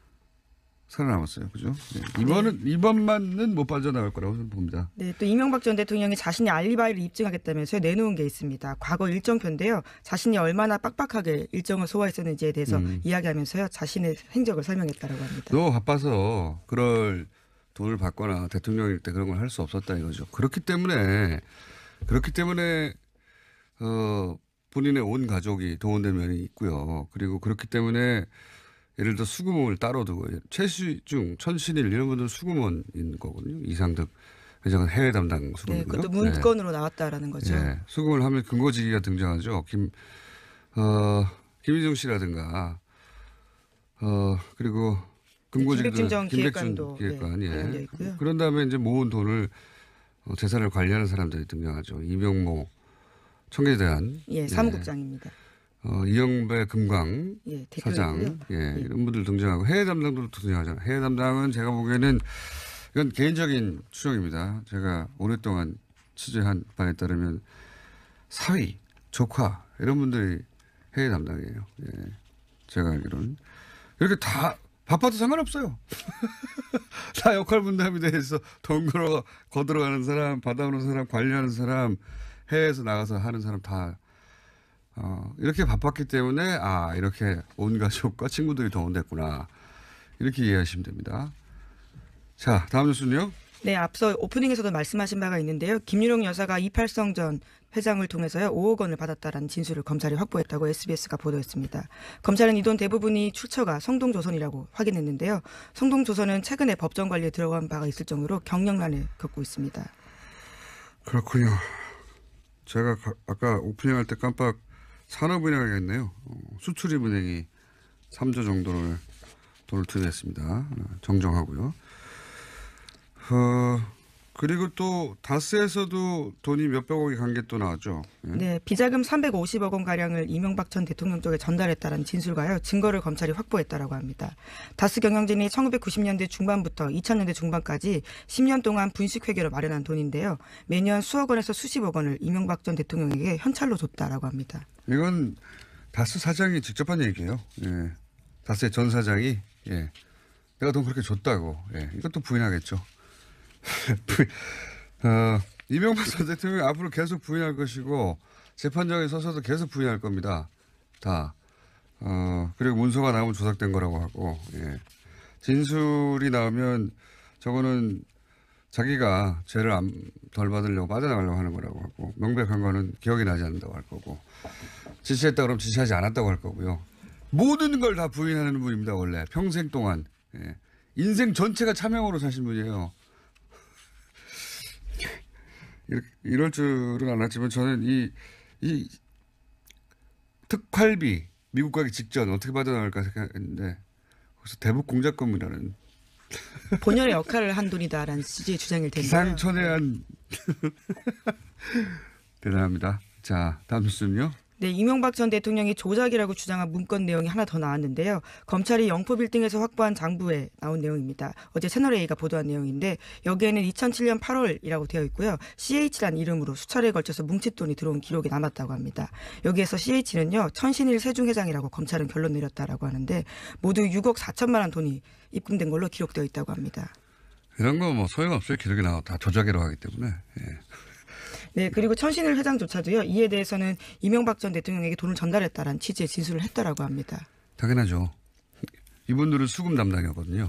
살아남았어요. 그죠? 네. 이번은, 네. 이번만은 못 빠져나갈 거라고 저는 봅니다. 네. 또 이명박 전 대통령이 자신의 알리바이를 입증하겠다면서 내놓은 게 있습니다. 과거 일정표인데요. 자신이 얼마나 빡빡하게 일정을 소화했었는지에 대해서 음. 이야기하면서요. 자신의 행적을 설명했다라고 합니다. 너무 바빠서 그럴 돈을 받거나 대통령일 때 그런 걸 할 수 없었다 이거죠. 그렇기 때문에, 그렇기 때문에, 어, 본인의 온 가족이 동원된 면이 있고요. 그리고 그렇기 때문에 예를 들어 수구몬을 따로 두고 최시중, 천신일 이런 분들은 수구몬인 거거든요. 이상득 회장은 해외 담당 수구몬이고요. 네, 그것도 문건으로 네. 나왔다라는 거죠. 네. 수구몬을 하면 근거지기가 등장하죠. 김, 어, 김희중 씨라든가 어, 그리고 근거지기도 김백준 전 김백준 기획관도 기획관. 네, 예. 그런 다음에 이제 모은 돈을 어, 재산을 관리하는 사람들이 등장하죠. 이병모 청계대한 예, 사무국장입니다. 예. 어, 이영배 금강 예, 사장 예, 예. 이런 분들 등장하고 해외 담당도 등장하잖아요. 해외 담당은 제가 보기에는 이건 개인적인 추정입니다. 제가 오랫동안 취재한 바에 따르면 사위, 조카 이런 분들이 해외 담당이에요. 예. 제가 알기로는 이렇게 다 바빠도 상관없어요. 다 역할 분담이 돼서 돈 걸어 거들어가는 사람, 받아오는 사람, 관리하는 사람, 해외에서 나가서 하는 사람 다 어, 이렇게 바빴기 때문에 아 이렇게 온 가족과 친구들이 동원됐구나 이렇게 이해하시면 됩니다. 자 다음 뉴스는요. 네, 앞서 오프닝에서도 말씀하신 바가 있는데요. 김유령 여사가 이팔성 전 회장을 통해서요 오억 원을 받았다라는 진술을 검찰이 확보했다고 에스비에스가 보도했습니다. 검찰은 이 돈 대부분이 출처가 성동조선이라고 확인했는데요. 성동조선은 최근에 법정 관리에 들어간 바가 있을 정도로 경영난을 겪고 있습니다. 그렇군요. 제가 아까 오프닝 할 때 깜빡 산업은행이 했네요. 수출입은행이 삼조 정도를 돈을 투입했습니다. 정정하고요. 어, 그리고 또 다스에서도 돈이 몇백억이 간 게 또 나왔죠. 네. 네, 비자금 삼백오십억 원 가량을 이명박 전 대통령 쪽에 전달했다는 진술과요 증거를 검찰이 확보했다라고 합니다. 다스 경영진이 천구백구십 년대 중반부터 이천 년대 중반까지 십 년 동안 분식회계로 마련한 돈인데요. 매년 수억 원에서 수십억 원을 이명박 전 대통령에게 현찰로 줬다라고 합니다. 이건 다스 사장이 직접 한 얘기예요. 예. 다스의 전 사장이 예. 내가 돈 그렇게 줬다고. 예. 이것도 부인하겠죠. 어, 이명박 전 대통령이 앞으로 계속 부인할 것이고 재판장에 서서도 계속 부인할 겁니다. 다. 어, 그리고 문서가 나오면 조작된 거라고 하고 예. 진술이 나오면 저거는 자기가 죄를 안, 덜 받으려고 빠져나가려고 하는 거라고 하고 명백한 거는 기억이 나지 않는다고 할 거고 지시했다 그러면 지시하지 않았다고 할 거고요. 모든 걸 다 부인하는 분입니다. 원래 평생 동안. 예. 인생 전체가 차명으로 사신 분이에요. 이럴 줄은 알았지만 저는 이, 이 특활비 미국 가기 직전 어떻게 빠져나갈까 생각했는데 거기서 대북 공작금이라는 본연의 역할을 한 돈이다라는 취지의 주장일 텐데요. 기상천외한 대단합니다. 자 다음 뉴스는요. 네, 이명박 전 대통령이 조작이라고 주장한 문건 내용이 하나 더 나왔는데요. 검찰이 영포빌딩에서 확보한 장부에 나온 내용입니다. 어제 채널A가 보도한 내용인데 여기에는 이천칠 년 팔월이라고 되어 있고요. 씨에이치란 이름으로 수차례에 걸쳐서 뭉칫돈이 들어온 기록이 남았다고 합니다. 여기에서 씨에이치는요. 천신일 세중회장이라고 검찰은 결론 내렸다라고 하는데 모두 육억 사천만 원 돈이 입금된 걸로 기록되어 있다고 합니다. 이런 거 뭐 소용없어요. 기록이 나와 다 조작이라고 하기 때문에. 예. 네, 그리고 천신일 회장조차도요. 이에 대해서는 이명박 전 대통령에게 돈을 전달했다라는 취지의 진술을 했다라고 합니다. 당연하죠. 이분들은 수금 담당이었거든요.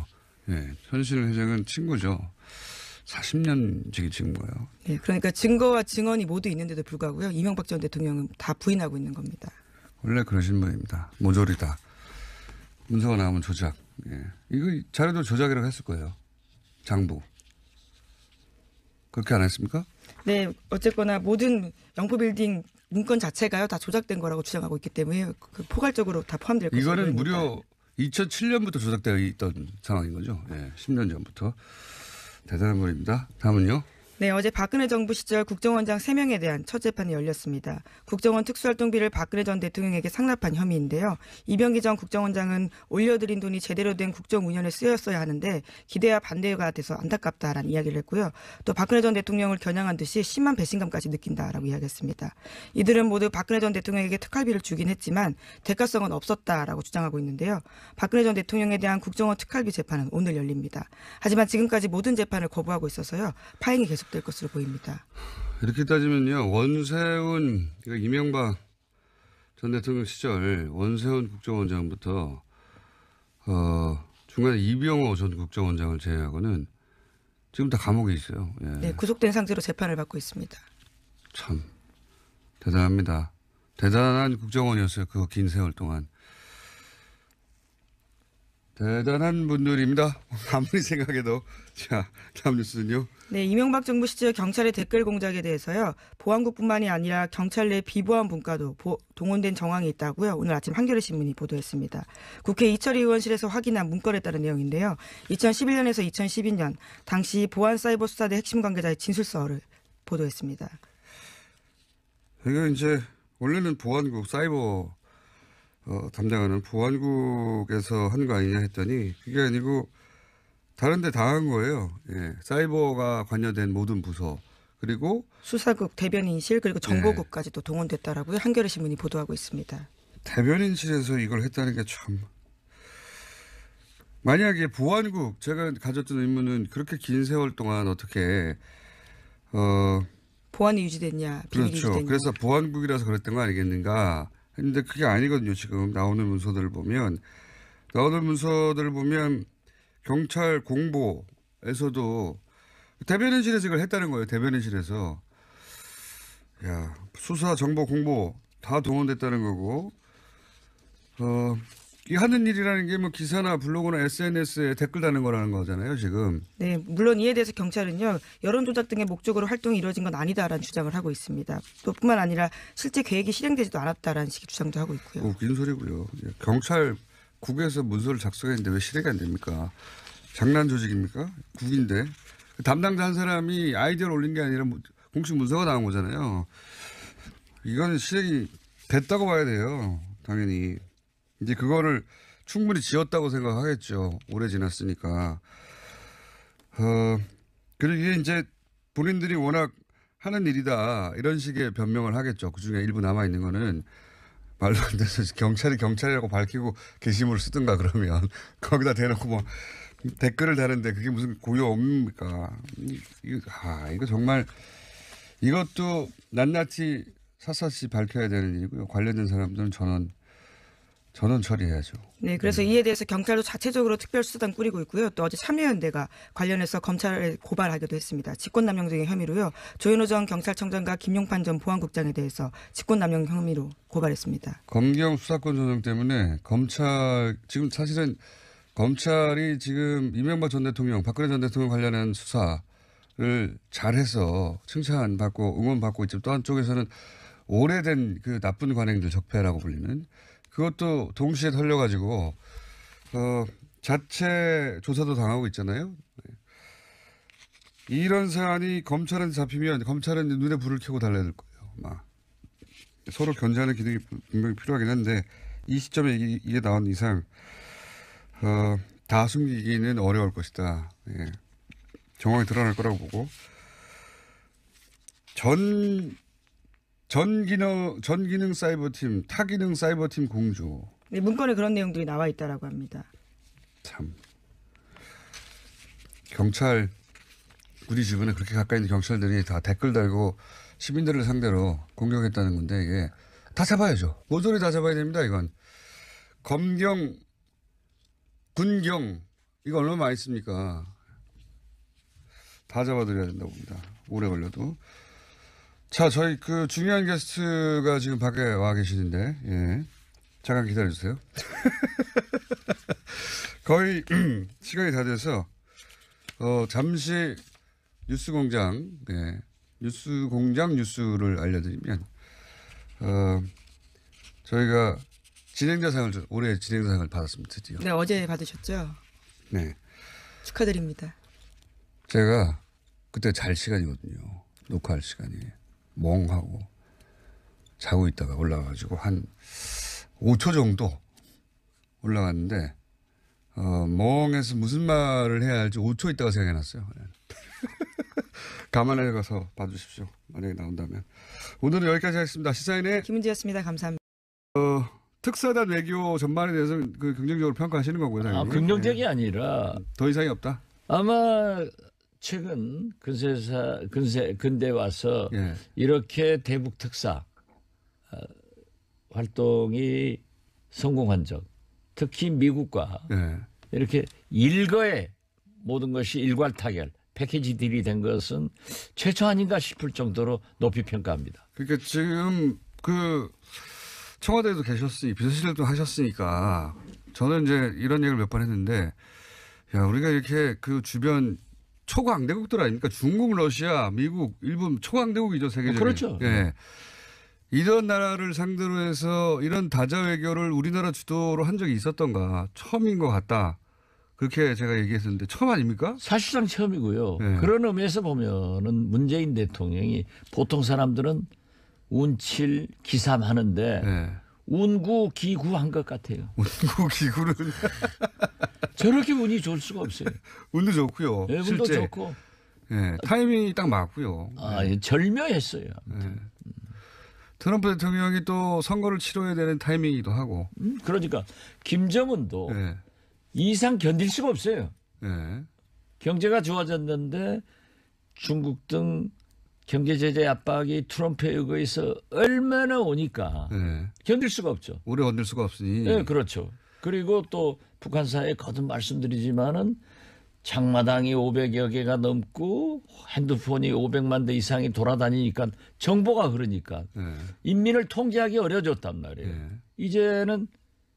예, 현실 회장은 친구죠. 사십 년 지기 친구예요. 네, 그러니까 증거와 증언이 모두 있는데도 불구하고요. 이명박 전 대통령은 다 부인하고 있는 겁니다. 원래 그러신 분입니다. 모조리다. 문서가 나오면 조작. 예. 이거 자료도 조작이라고 했을 거예요. 장부. 그렇게 안 했습니까? 네, 어쨌거나 모든 영포빌딩 문건 자체가요 다 조작된 거라고 주장하고 있기 때문에 그 포괄적으로 다 포함될 것으로 이거는 보입니다. 무려 이천칠 년부터 조작되어 있던 상황인 거죠. 예, 십 년 전부터. 대단한 분입니다. 다음은요. 네, 어제 박근혜 정부 시절 국정원장 세 명에 대한 첫 재판이 열렸습니다. 국정원 특수활동비를 박근혜 전 대통령에게 상납한 혐의인데요. 이병기 전 국정원장은 올려드린 돈이 제대로 된 국정 운영에 쓰였어야 하는데 기대와 반대가 돼서 안타깝다라는 이야기를 했고요. 또 박근혜 전 대통령을 겨냥한 듯이 심한 배신감까지 느낀다라고 이야기했습니다. 이들은 모두 박근혜 전 대통령에게 특활비를 주긴 했지만 대가성은 없었다라고 주장하고 있는데요. 박근혜 전 대통령에 대한 국정원 특활비 재판은 오늘 열립니다. 하지만 지금까지 모든 재판을 거부하고 있어서요. 파행이 계속 될 것으로 보입니다. 이렇게 따지면요. 원세훈, 그러니까 이명박 전 대통령 시절 원세훈 국정원장부터 어, 중간에 이병호 전 국정원장을 제외하고는 지금 다 감옥에 있어요. 예. 네, 구속된 상태로 재판을 받고 있습니다. 참 대단합니다. 대단한 국정원이었어요. 그 긴 세월 동안. 대단한 분들입니다. 아무리 생각해도. 자, 다음 뉴스는요. 네, 이명박 정부 시절 경찰의 댓글 공작에 대해서요. 보안국뿐만이 아니라 경찰 내 비보안 분과도 보, 동원된 정황이 있다고요. 오늘 아침 한겨레 신문이 보도했습니다. 국회 이철희 의원실에서 확인한 문건에 따른 내용인데요. 이천십일 년에서 이천십이 년 당시 보안사이버수사대 핵심 관계자의 진술서를 보도했습니다. 이게 이제 원래는 보안국 사이버 어, 담당하는 보안국에서 한 거 아니냐 했더니 그게 아니고 다른 데 다 한 거예요. 예. 사이버가 관여된 모든 부서 그리고 수사국, 대변인실 그리고 정보국까지도 네. 동원됐다라고요. 한겨레 신문이 보도하고 있습니다. 대변인실에서 이걸 했다는 게 참. 만약에 보안국 제가 가졌던 의문은 그렇게 긴 세월 동안 어떻게 어 보안이 유지됐냐. 비밀이 그렇죠. 유지됐냐. 그래서 보안국이라서 그랬던 거 아니겠는가. 근데 그게 아니거든요. 지금 나오는 문서들을 보면 나오는 문서들을 보면 경찰 공보에서도 대변인실에서 이걸 했다는 거예요. 대변인실에서. 야, 수사 정보 공보 다 동원됐다는 거고 어, 이 하는 일이라는 게 뭐 기사나 블로그나 에스엔에스에 댓글 다는 거라는 거잖아요, 지금. 네, 물론 이에 대해서 경찰은요, 여론 조작 등의 목적으로 활동이 이루어진 건 아니다라는 주장을 하고 있습니다. 또 뿐만 아니라 실제 계획이 실행되지도 않았다라는 식의 주장도 하고 있고요. 웃긴 소리고요. 경찰국에서 문서를 작성했는데 왜 실행이 안 됩니까? 장난 조직입니까? 국인데. 담당자 한 사람이 아이디어를 올린 게 아니라 공식 문서가 나온 거잖아요. 이거는 실행이 됐다고 봐야 돼요. 당연히. 이제 그거를 충분히 지었다고 생각하겠죠. 오래 지났으니까. 어, 그리고 이게 이제 본인들이 워낙 하는 일이다. 이런 식의 변명을 하겠죠. 그 중에 일부 남아있는 거는 말도 안 돼서 경찰이 경찰이라고 밝히고 게시물을 쓰든가 그러면 거기다 대놓고 뭐 댓글을 다는데 그게 무슨 고유 업무입니까? 이거, 아, 이거 정말 이것도 낱낱이 샅샅이 밝혀야 되는 일이고요. 관련된 사람들은 전원 전원 처리해야죠. 네, 그래서 이에 대해서 경찰도 자체적으로 특별수사단 꾸리고 있고요. 또 어제 참여연대가 관련해서 검찰에 고발하기도 했습니다. 직권남용 등의 혐의로요. 조현호 전 경찰청장과 김용판 전 보안국장에 대해서 직권남용 혐의로 고발했습니다. 검경 수사권 조정 때문에 검찰 지금 사실은 검찰이 지금 이명박 전 대통령, 박근혜 전 대통령 관련한 수사를 잘해서 칭찬받고 응원받고 있지만 또 한쪽에서는 오래된 그 나쁜 관행들 적폐라고 불리는 그것도 동시에 털려가지고 어, 자체 조사도 당하고 있잖아요. 이런 사안이 검찰한테 잡히면 검찰은 눈에 불을 켜고 달려야 될 거예요. 막 서로 견제하는 기능이 분명히 필요하긴 한데 이 시점에 이게 나온 이상 어, 다 숨기기는 어려울 것이다. 예. 정황이 드러날 거라고 보고 전 전기능, 전기능 사이버팀, 타기능 사이버팀 공조. 네, 문건에 그런 내용들이 나와 있다라고 합니다. 참. 경찰, 우리 주변에 그렇게 가까이 있는 경찰들이 다 댓글 달고 시민들을 상대로 공격했다는 건데 이게 다 잡아야죠. 모조리 다 잡아야 됩니다, 이건. 검경, 군경, 이거 얼마나 많이 씁니까? 다 잡아드려야 된다고 봅니다. 오래 걸려도. 자, 저희 그 중요한 게스트가 지금 밖에 와 계시는데, 예. 잠깐 기다려주세요. 거의 시간이 다 돼서, 어, 잠시 뉴스 공장, 예. 뉴스 공장 뉴스를 알려드리면, 어, 저희가 진행자상을, 올해 진행자상을 받았습니다, 드디어. 네, 어제 받으셨죠? 네. 축하드립니다. 제가 그때 잘 시간이거든요. 녹화할 시간이. 멍하고 자고 있다가 올라가가지고 한 오 초 정도 올라갔는데, 어, 멍해서 무슨 말을 해야 할지 오 초 있다가 생각해놨어요. 감안해 가서 봐주십시오. 만약에 나온다면. 오늘은 여기까지 하겠습니다. 시사인의 김은지였습니다. 감사합니다. 어, 특사단 외교 전반에 대해서 그 긍정적으로 평가하시는 거고요. 아, 당연히. 긍정적이 네. 아니라 더 이상이 없다. 아마 최근 근세사 근세 근대 와서 예. 이렇게 대북 특사 어, 활동이 성공한 적, 특히 미국과 예. 이렇게 일거에 모든 것이 일괄 타결 패키지 딜이 된 것은 최초 아닌가 싶을 정도로 높이 평가합니다. 그러니까 지금 그 청와대에도 계셨으니 비서실도 하셨으니까 저는 이제 이런 얘기를 몇 번 했는데, 야, 우리가 이렇게 그 주변 초강대국들 아닙니까? 중국, 러시아, 미국, 일본 초강대국이죠, 세계적인. 그렇죠. 예. 이런 나라를 상대로 해서 이런 다자 외교를 우리나라 주도로 한 적이 있었던가 처음인 것 같다. 그렇게 제가 얘기했었는데 처음 아닙니까? 사실상 처음이고요. 네. 그런 의미에서 보면은 문재인 대통령이 보통 사람들은 운칠 기삼 하는데 네. 운구 기구한 것 같아요. 운구 기구는 저렇게 운이 좋을 수가 없어요. 운도 좋고요. 네, 운도 실제. 좋고. 예, 타이밍이 딱 맞고요. 아, 절묘했어요. 네. 트럼프 대통령이 또 선거를 치러야 되는 타이밍이기도 하고. 음, 그러니까 김정은도 네. 이 이상 견딜 수가 없어요. 네. 경제가 좋아졌는데 중국 등 경제 제재 압박이 트럼프에 의해서 얼마나 오니까 네. 견딜 수가 없죠. 오래 건들 수가 없으니. 네, 그렇죠. 그리고 또 북한사에 거듭 말씀드리지만은 장마당이 오백여 개가 넘고 핸드폰이 오백만 대 이상이 돌아다니니까 정보가 흐르니까 네. 인민을 통제하기 어려워졌단 말이에요. 네. 이제는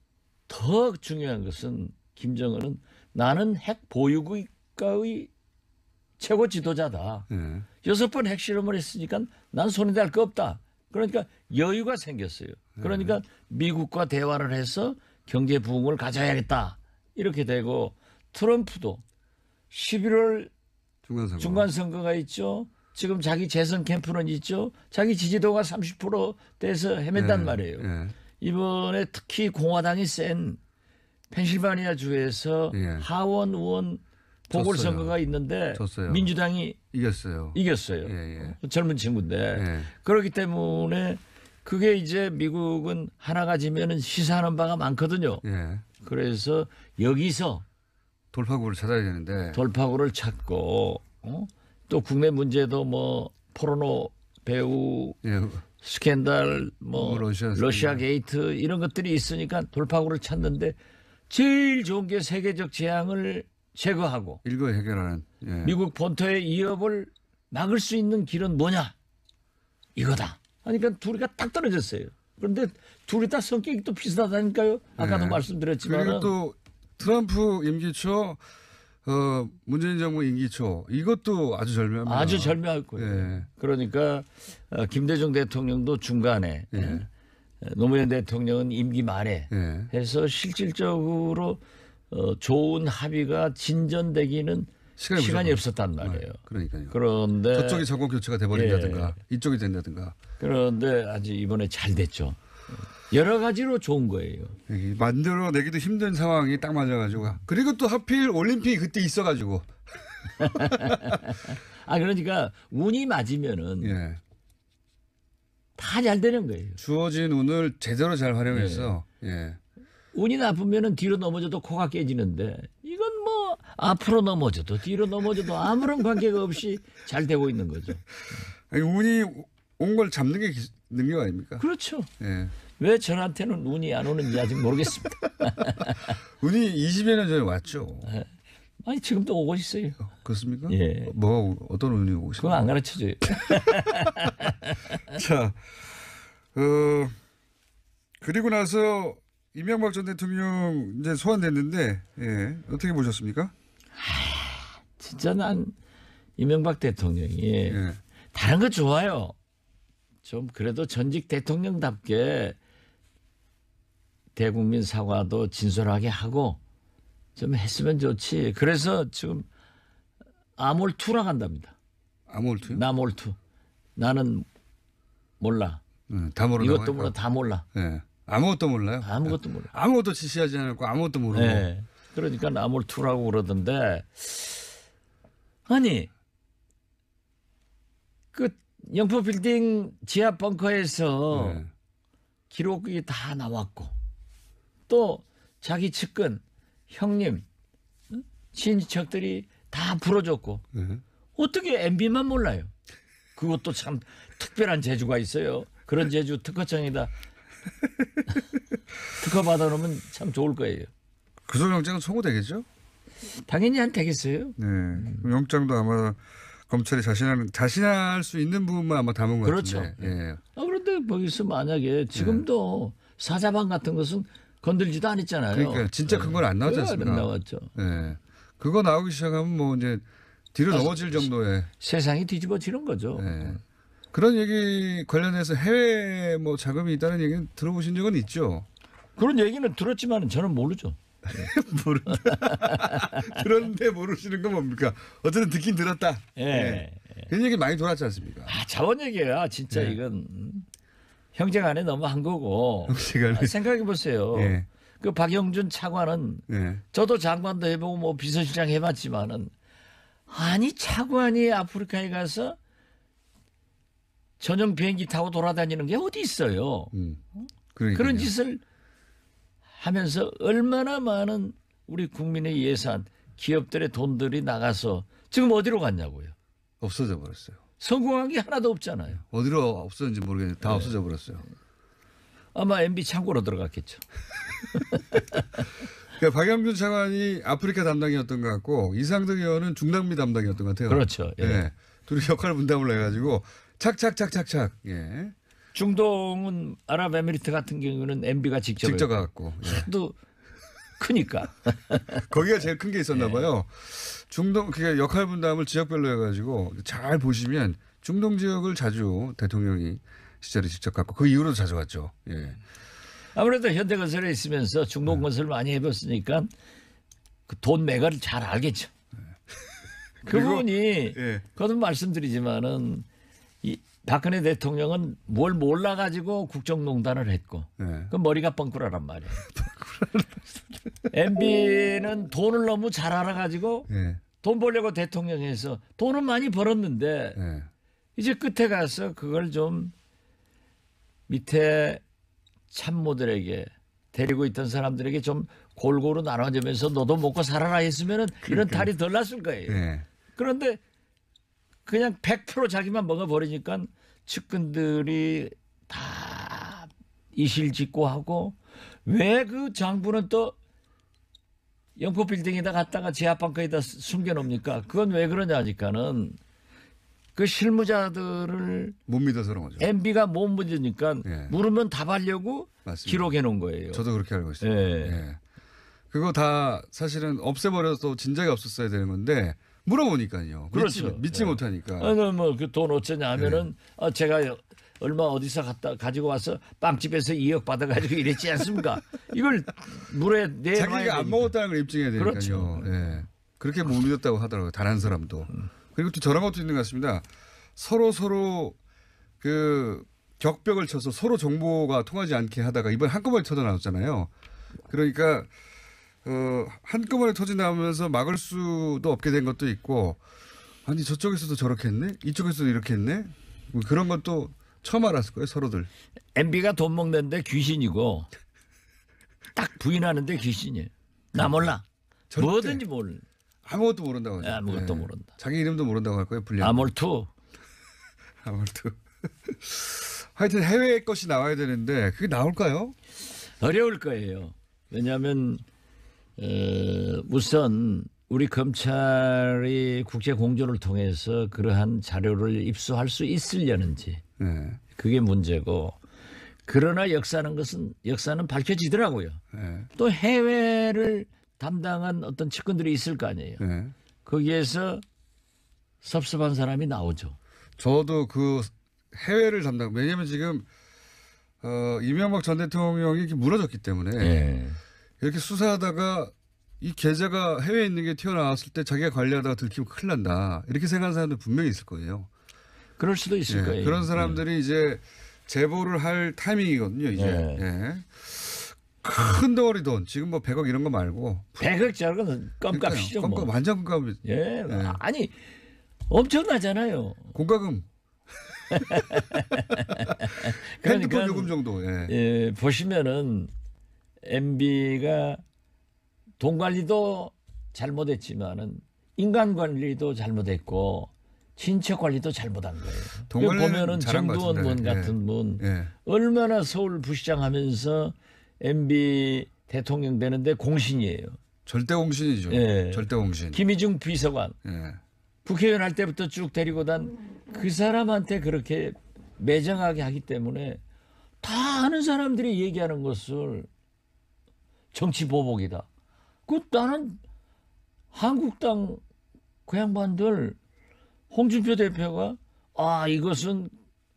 더 중요한 것은 김정은은 나는 핵 보유국가의 최고 지도자다. 네. 여섯 번 핵실험을 했으니까 난 손에 댈 거 없다. 그러니까 여유가 생겼어요. 그러니까 미국과 대화를 해서 경제 부흥을 가져야겠다. 이렇게 되고 트럼프도 십일월 중간선거. 중간선거가 있죠. 지금 자기 재선 캠프는 있죠. 자기 지지도가 삼십 퍼센트대에서 헤맨단 네. 말이에요. 네. 이번에 특히 공화당이 센 펜실바니아 주에서 예. 하원 의원 보궐선거가 있는데 졌어요. 민주당이 이겼어요. 이겼어요. 예, 예. 젊은 친구인데 예. 그렇기 때문에 그게 이제 미국은 하나가 지면은 시사하는 바가 많거든요. 예. 그래서 여기서 돌파구를 찾아야 되는데. 돌파구를 찾고 어? 또 국내 문제도 뭐 포르노 배우 예. 스캔들 뭐 뭐 러시아 러시아 게이트 이런 것들이 있으니까 돌파구를 찾는데 제일 좋은 게 세계적 재앙을 제거하고 일거 해결하는. 예. 미국 본토의 위협을 막을 수 있는 길은 뭐냐? 이거다. 그러니까 둘이가 딱 떨어졌어요. 그런데 둘이 다 성격이 또 비슷하다니까요. 아까도 네. 말씀드렸지만 그리고 또 트럼프 임기 초, 어, 문재인 정부 임기 초 이것도 아주 절묘합니다. 아주 절묘할 거예요. 예. 그러니까 어, 김대중 대통령도 중간에 예. 노무현 대통령은 임기 말에 예. 해서 실질적으로 어, 좋은 합의가 진전되기는 시간이, 시간이, 부족하고. 없었단 말이에요. 아, 그러니까요. 그런데 저쪽이 정권 교체가 돼버린다든가 이쪽이 된다든가. 그런데 아주 이번에 잘 됐죠. 여러 가지로 좋은 거예요. 여기 만들어내기도 힘든 상황이 딱 맞아가지고. 그리고 또 하필 올림픽이 그때 있어가지고. 아 그러니까 운이 맞으면은 예. 다 잘 되는 거예요. 주어진 운을 제대로 잘 활용해서. 예. 운이 나쁘면은 뒤로 넘어져도 코가 깨지는데 이건 뭐 앞으로 넘어져도 뒤로 넘어져도 아무런 관계가 없이 잘 되고 있는 거죠. 아니, 운이 온 걸 잡는 게 기- 능력 아닙니까? 그렇죠. 예. 왜 저한테는 운이 안 오는지 아직 모르겠습니다. 운이 이십여 년 전에 왔죠. 아니 지금도 오고 있어요. 그렇습니까? 예. 뭐 어떤 의원이 오고 있습니까? 그건 안 가르쳐줘요. 자, 어, 그리고 나서 이명박 전 대통령 이제 소환됐는데, 예, 어떻게 보셨습니까? 진짜 난 이명박 대통령이 예. 다른 거 좋아요. 좀 그래도 전직 대통령답게 대국민 사과도 진솔하게 하고 좀 했으면 좋지. 그래서 지금 아몰투라 간답니다. 아몰투요? 나몰투. 나는 몰라. 네, 다 모른다고 이것도 몰라. 할까? 다 몰라. 예. 아무것도 몰라요? 아무것도 몰라. 아무것도 지시하지 않았고 아무것도 모르고. 네. 그러니까 나몰투라고 그러던데 아니 그 영포 빌딩 지하 벙커에서 네. 기록이 다 나왔고 또 자기 측근 형님 친척들이 다 불어줬고 네. 어떻게 엠비만 몰라요? 그것도 참 특별한 재주가 있어요. 그런 재주 특허청에다 특허 받아놓으면 참 좋을 거예요. 구속영장은 청구되겠죠? 당연히 안 되겠어요. 네. 그럼 영장도 아마 검찰이 자신할, 자신할 수 있는 부분만 아마 담은 것 그렇죠. 같은데. 예. 아, 그런데 거기서 만약에 지금도 사자방 같은 것은 건들지도 않았잖아요. 그러니까 진짜 큰 건 안 나오지 왜 않습니까? 안 나왔죠. 예. 그거 나오기 시작하면 뭐 이제 뒤로 아, 넘어질 정도의. 세상이 뒤집어지는 거죠. 예. 그런 얘기 관련해서 해외 뭐 자금이 있다는 얘기는 들어보신 적은 있죠? 그런 얘기는 들었지만 저는 모르죠. 모른다. 들었는데 모르시는 건 뭡니까? 어쨌든 듣긴 들었다. 예. 예. 그런 얘기 많이 돌았지 않습니까? 아, 자원 얘기야. 진짜 네. 이건 음, 형제간에 너무 한 거고. 형제간에. 아, 생각해 보세요. 예. 그 박영준 차관은 예. 저도 장관도 해보고 뭐 비서실장 해봤지만은 아니 차관이 아프리카에 가서 전용 비행기 타고 돌아다니는 게 어디 있어요. 음. 그러니까요. 그런 짓을 하면서 얼마나 많은 우리 국민의 예산, 기업들의 돈들이 나가서 지금 어디로 갔냐고요. 없어져 버렸어요. 성공한 게 하나도 없잖아요. 어디로 없어졌는지 모르겠는데 다 없어져 버렸어요. 아마 엠비 창고로 들어갔겠죠. 그러니까 박영준 차관이 아프리카 담당이었던 것 같고 이상득 의원은 중남미 담당이었던 것 같아요. 그렇죠. 예. 예. 둘이 역할 분담을 해가지고 착착착착착. 예. 중동은 아랍에미리트 같은 경우는 엠비가 직접 직접 했고. 가갖고. 예. 또 크니까. 거기가 제일 큰 게 있었나 예. 봐요. 중동 그게 역할 분담을 지역별로 해가지고 잘 보시면 중동 지역을 자주 대통령이 시절에 직접 갔고 그 이후로도 자주 갔죠. 예. 아무래도 현대건설에 있으면서 중동건설 많이 해봤으니까 그 돈 매가를 잘 알겠죠. 그 그리고- 부분이 예. 거듭 말씀드리지만은 이 박근혜 대통령은 뭘 몰라가지고 국정농단을 했고 예. 그 머리가 뻥꾸라란 말이에요. 엠비는 돈을 너무 잘 알아가지고 예. 돈 벌려고 대통령에서 돈은 많이 벌었는데 예. 이제 끝에 가서 그걸 좀 밑에 참모들에게 데리고 있던 사람들에게 좀 골고루 나눠주면서 너도 먹고 살아라 했으면은 이런 탈이 덜 났을 거예요. 예. 그런데 그냥 백 퍼센트 자기만 먹어버리니까 측근들이 다 이실직고 하고 왜 그 장부는 또 영포 빌딩에다 갔다가 지하방까지다 숨겨놓습니까? 그건 왜 그러냐니까는 그 실무자들을 못 믿어서 그런 거죠. 엠비가 못 묻으니까 예. 물으면 답하려고 맞습니다. 기록해 놓은 거예요. 저도 그렇게 알고 있습니다. 예. 예. 그거 다 사실은 없애버려서 진작에 없었어야 되는 건데 물어보니까요. 그렇죠. 믿지, 믿지 예. 못하니까. 아니 뭐그 돈 어쩌냐 하면은 네. 아, 제가 얼마 어디서 갖다 가지고 와서 빵집에서 이억 받아가지고 이랬지 않습니까? 이걸 물에 내놔야 자기가 안 되니까. 먹었다는 걸 입증해야 되니까요. 그렇죠. 예. 그렇게 못 믿었다고 하더라고요. 단 한 사람도. 그리고 또 저런 것도 있는 것 같습니다. 서로 서로 그 격벽을 쳐서 서로 정보가 통하지 않게 하다가 이번 한꺼번에 터져 나왔잖아요. 그러니까 어, 한꺼번에 터져 나오면서 막을 수도 없게 된 것도 있고 아니 저쪽에서도 저렇게 했네? 이쪽에서도 이렇게 했네? 뭐 그런 것도 처음 알았을 거예요. 서로들. 엠비가 돈 먹는데 귀신이고 딱 부인하는데 귀신이에요. 나 몰라. 절대. 뭐든지 몰라. 아무것도 모른다고 하죠. 네, 아무것도 모른다. 자기 이름도 모른다고 할 거예요. 불량. 아몰투. 아무래도. 하여튼 해외 것이 나와야 되는데 그게 나올까요? 어려울 거예요. 왜냐하면 어, 우선 우리 검찰이 국제 공조를 통해서 그러한 자료를 입수할 수 있으려는지 네. 그게 문제고 그러나 역사는 것은 역사는 밝혀지더라고요. 네. 또 해외를 담당한 어떤 측근들이 있을 거 아니에요. 네. 거기에서 섭섭한 사람이 나오죠. 저도 그 해외를 담당 왜냐하면 지금 어, 이명박 전 대통령이 이렇게 무너졌기 때문에 예. 이렇게 수사하다가 이 계좌가 해외에 있는 게 튀어나왔을 때 자기가 관리하다가 들키면 큰일 난다. 이렇게 생각하는 사람들 분명히 있을 거예요. 그럴 수도 있을 예, 거예요. 그런 사람들이 이제 제보를 할 타이밍이거든요. 이제 예. 예. 큰 덩어리 돈 지금 뭐 백억 이런 거 말고 백억짜리는 껌값이죠. 껌값 뭐. 완전 껌값. 예. 예. 아니 엄청나잖아요. 공과금. 그러니까 핸드폰 요금 정도. 예. 예, 보시면은 엠비가 돈 관리도 잘못했지만은 인간 관리도 잘못했고 친척 관리도 잘못한 거예요. 돈 그 관리는 보면은 잘한 것 정두원 문 같은데. 같은 분 예. 얼마나 서울 부시장하면서 엠비 대통령 되는데 공신이에요. 절대 공신이죠. 예. 절대 공신. 김희중 비서관 예. 국회의원 할 때부터 쭉 데리고 단 그 사람한테 그렇게 매정하게 하기 때문에 다 아는 사람들이 얘기하는 것을 정치 보복이다. 그 나는 한국당 그 양반들 홍준표 대표가 아 이것은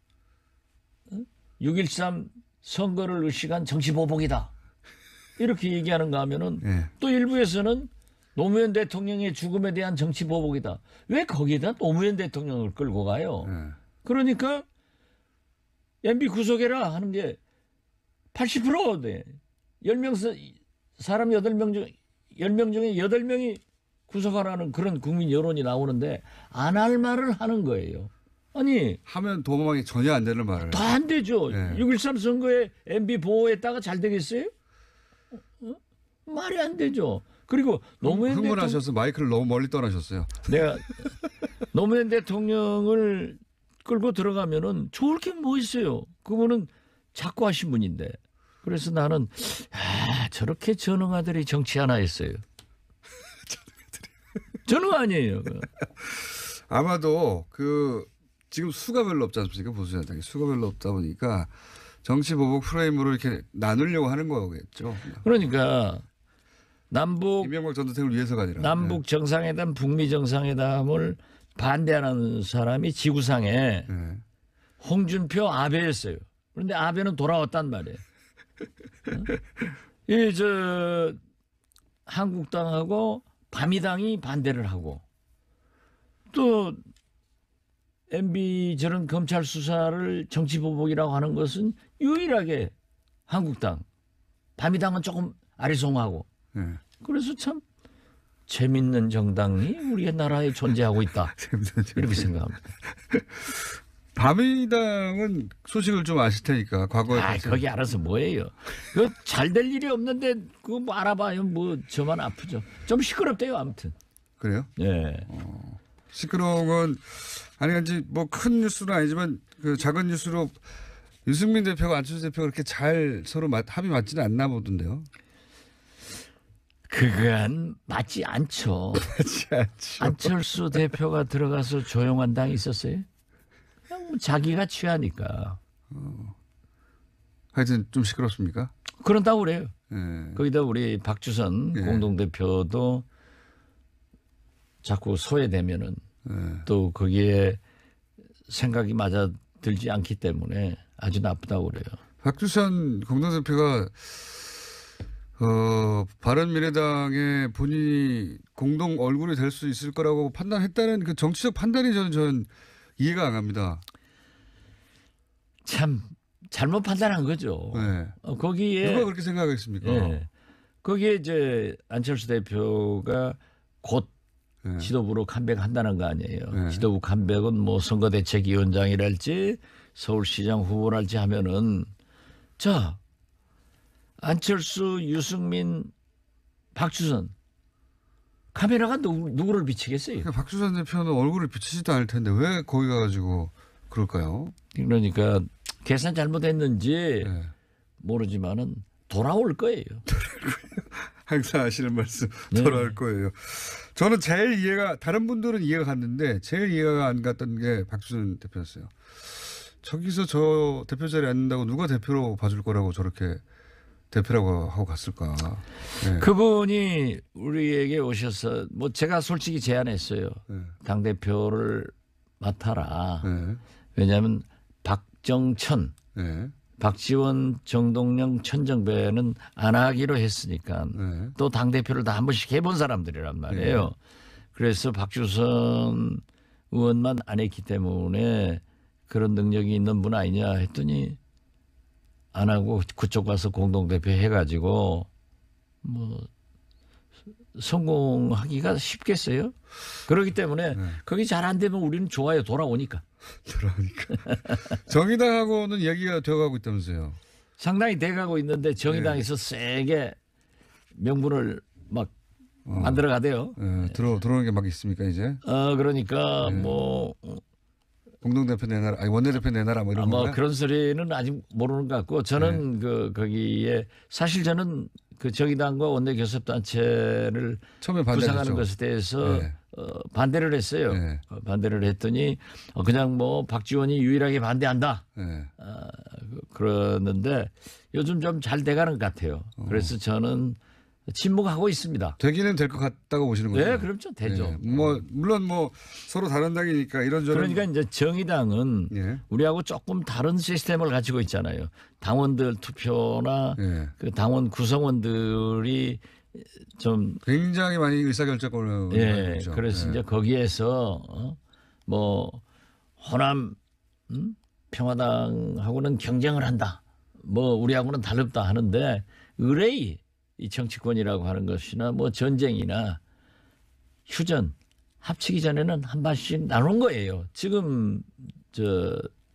육점일삼 선거를 의식한 정치 보복이다. 이렇게 얘기하는가 하면은 예. 또 일부에서는 노무현 대통령의 죽음에 대한 정치 보복이다. 왜 거기에다 노무현 대통령을 끌고 가요? 예. 그러니까 엠비 구속해라 하는 게 팔십 퍼센트 돼. 열 명 사람 여덟 명 중 열 명 중에 여덟 명이 구속하라는 그런 국민 여론이 나오는데 안 할 말을 하는 거예요. 아니 하면 도망이 전혀 안 되는 말을. 다 안 되죠. 네. 육점일삼 선거에 엠비 보호했다가 잘 되겠어요? 어? 말이 안 되죠. 그리고 노무현 대통령 흥분하셔서 마이크를 너무 멀리 떠나셨어요. 내가 노무현 대통령을 끌고 들어가면은 좋을 게 뭐 있어요. 그분은 자꾸 하신 분인데. 그래서 나는 아, 저렇게 전응아들이 정치하나 했어요. 전응 아니에요. 아마도 그 지금 수가 별로 없지 않습니까? 보수야당이 수가 별로 없다 보니까 정치 보복 프레임으로 이렇게 나누려고 하는 거겠죠. 그러니까 남북 이명박 전 대통령을 위해서가 아니라. 남북 정상회담, 북미 정상회담을 반대하는 사람이 지구상에 네. 홍준표, 아베였어요. 그런데 아베는 돌아왔단 말이에요. 어? 이 저 한국당하고 바미당이 반대를 하고 또 엠비 저런 검찰 수사를 정치 보복이라고 하는 것은 유일하게 한국당, 바미당은 조금 아리송하고 네. 그래서 참 재밌는 정당이 우리 나라에 존재하고 있다. 이렇게 생각합니다. 바미당은 소식을 좀 아실 테니까 과거에. 아, 거기 알아서 뭐예요. 그 잘 될 일이 없는데 그거 뭐 알아봐요. 뭐 저만 아프죠. 좀 시끄럽대요. 아무튼. 그래요? 예. 시끄러운 건 아니 이제 뭐 큰 뉴스는 아니지만 그 작은 뉴스로 유승민 대표가 안철수 대표가 그렇게 잘 서로 맞, 합이 맞지는 않나 보던데요. 그건 맞지 않죠. 맞지 않죠. 안철수 대표가 들어가서 조용한 당이 있었어요? 그냥 뭐 자기가 취하니까. 하여튼 좀 시끄럽습니까? 그런다고 그래요. 예. 거기다 우리 박주선 예. 공동대표도 자꾸 소외되면은 예. 또 거기에 생각이 맞아 들지 않기 때문에 아주 나쁘다고 그래요. 박주선 공동대표가 어, 바른미래당의 본인이 공동 얼굴이 될 수 있을 거라고 판단했다는 그 정치적 판단이 저는, 저는 이해가 안 갑니다. 참 잘못 판단한 거죠. 네. 어, 거기에 누가 그렇게 생각하겠습니까? 예. 거기에 이제 안철수 대표가 곧 네. 지도부로 컴백한다는 거 아니에요. 네. 지도부 컴백은 뭐 선거대책위원장이랄지 서울시장 후보랄지 하면은 자 안철수, 유승민, 박주선 카메라가 누구, 누구를 비치겠어요? 그러니까 박주선 대표는 얼굴을 비치지도 않을 텐데 왜 거기 가가지고 그럴까요? 그러니까 계산 잘못했는지 네. 모르지만은 돌아올 거예요. 항상 하시는 말씀 네. 돌아올 거예요. 저는 제일 이해가 다른 분들은 이해가 갔는데 제일 이해가 안 갔던 게 박주선 대표였어요. 저기서 저 대표 자리에 앉는다고 누가 대표로 봐줄 거라고 저렇게 대표라고 하고 갔을까. 네. 그분이 우리에게 오셔서 뭐 제가 솔직히 제안했어요. 네. 당대표를 맡아라. 네. 왜냐하면 박정천, 네. 박지원, 정동영, 천정배는 안 하기로 했으니까 네. 또 당대표를 다 한 번씩 해본 사람들이란 말이에요. 네. 그래서 박주선 의원만 안 했기 때문에 그런 능력이 있는 분 아니냐 했더니 안 하고 그쪽 가서 공동대표 해가지고 뭐 성공하기가 쉽겠어요? 그렇기 때문에 네. 거기 잘 안 되면 우리는 좋아요. 돌아오니까. 그러니까 정의당하고는 얘기가 되어가고 있다면서요. 상당히 돼가고 있는데 정의당에서 세게 명분을 막 어. 만들어가대요. 네. 들어 들어오는 게 막 있습니까 이제? 어 그러니까 네. 뭐 공동대표 내놔라, 아니 원내대표 내놔라 뭐 이런 아마 건가? 그런 소리는 아직 모르는 것 같고 저는 네. 그 거기에 사실 저는 그 정의당과 원내교섭단체를 처음에 구성하는 반대했죠. 것에 대해서 네. 어, 반대를 했어요. 네. 어, 반대를 했더니 어, 그냥 뭐 박지원이 유일하게 반대한다. 네. 아, 그- 그러는데 요즘 좀 잘 돼가는 것 같아요. 어. 그래서 저는 침묵하고 있습니다. 되기는 될 것 같다고 보시는 거죠? 네, 그렇죠. 되죠. 네. 뭐 물론 뭐 서로 다른 당이니까 이런저런. 그러니까 이제 정의당은 예. 우리하고 조금 다른 시스템을 가지고 있잖아요. 당원들 투표나 예. 그 당원 구성원들이 좀 굉장히 많이 의사결정권을 예, 가지고 있죠. 그래서 예. 이제 거기에서 어? 뭐 호남 음? 평화당하고는 경쟁을 한다. 뭐 우리하고는 다릅다 하는데 의뢰이 이 정치권이라고 하는 것이나 뭐 전쟁이나 휴전 합치기 전에는 한 발씩 나눈 거예요. 지금 저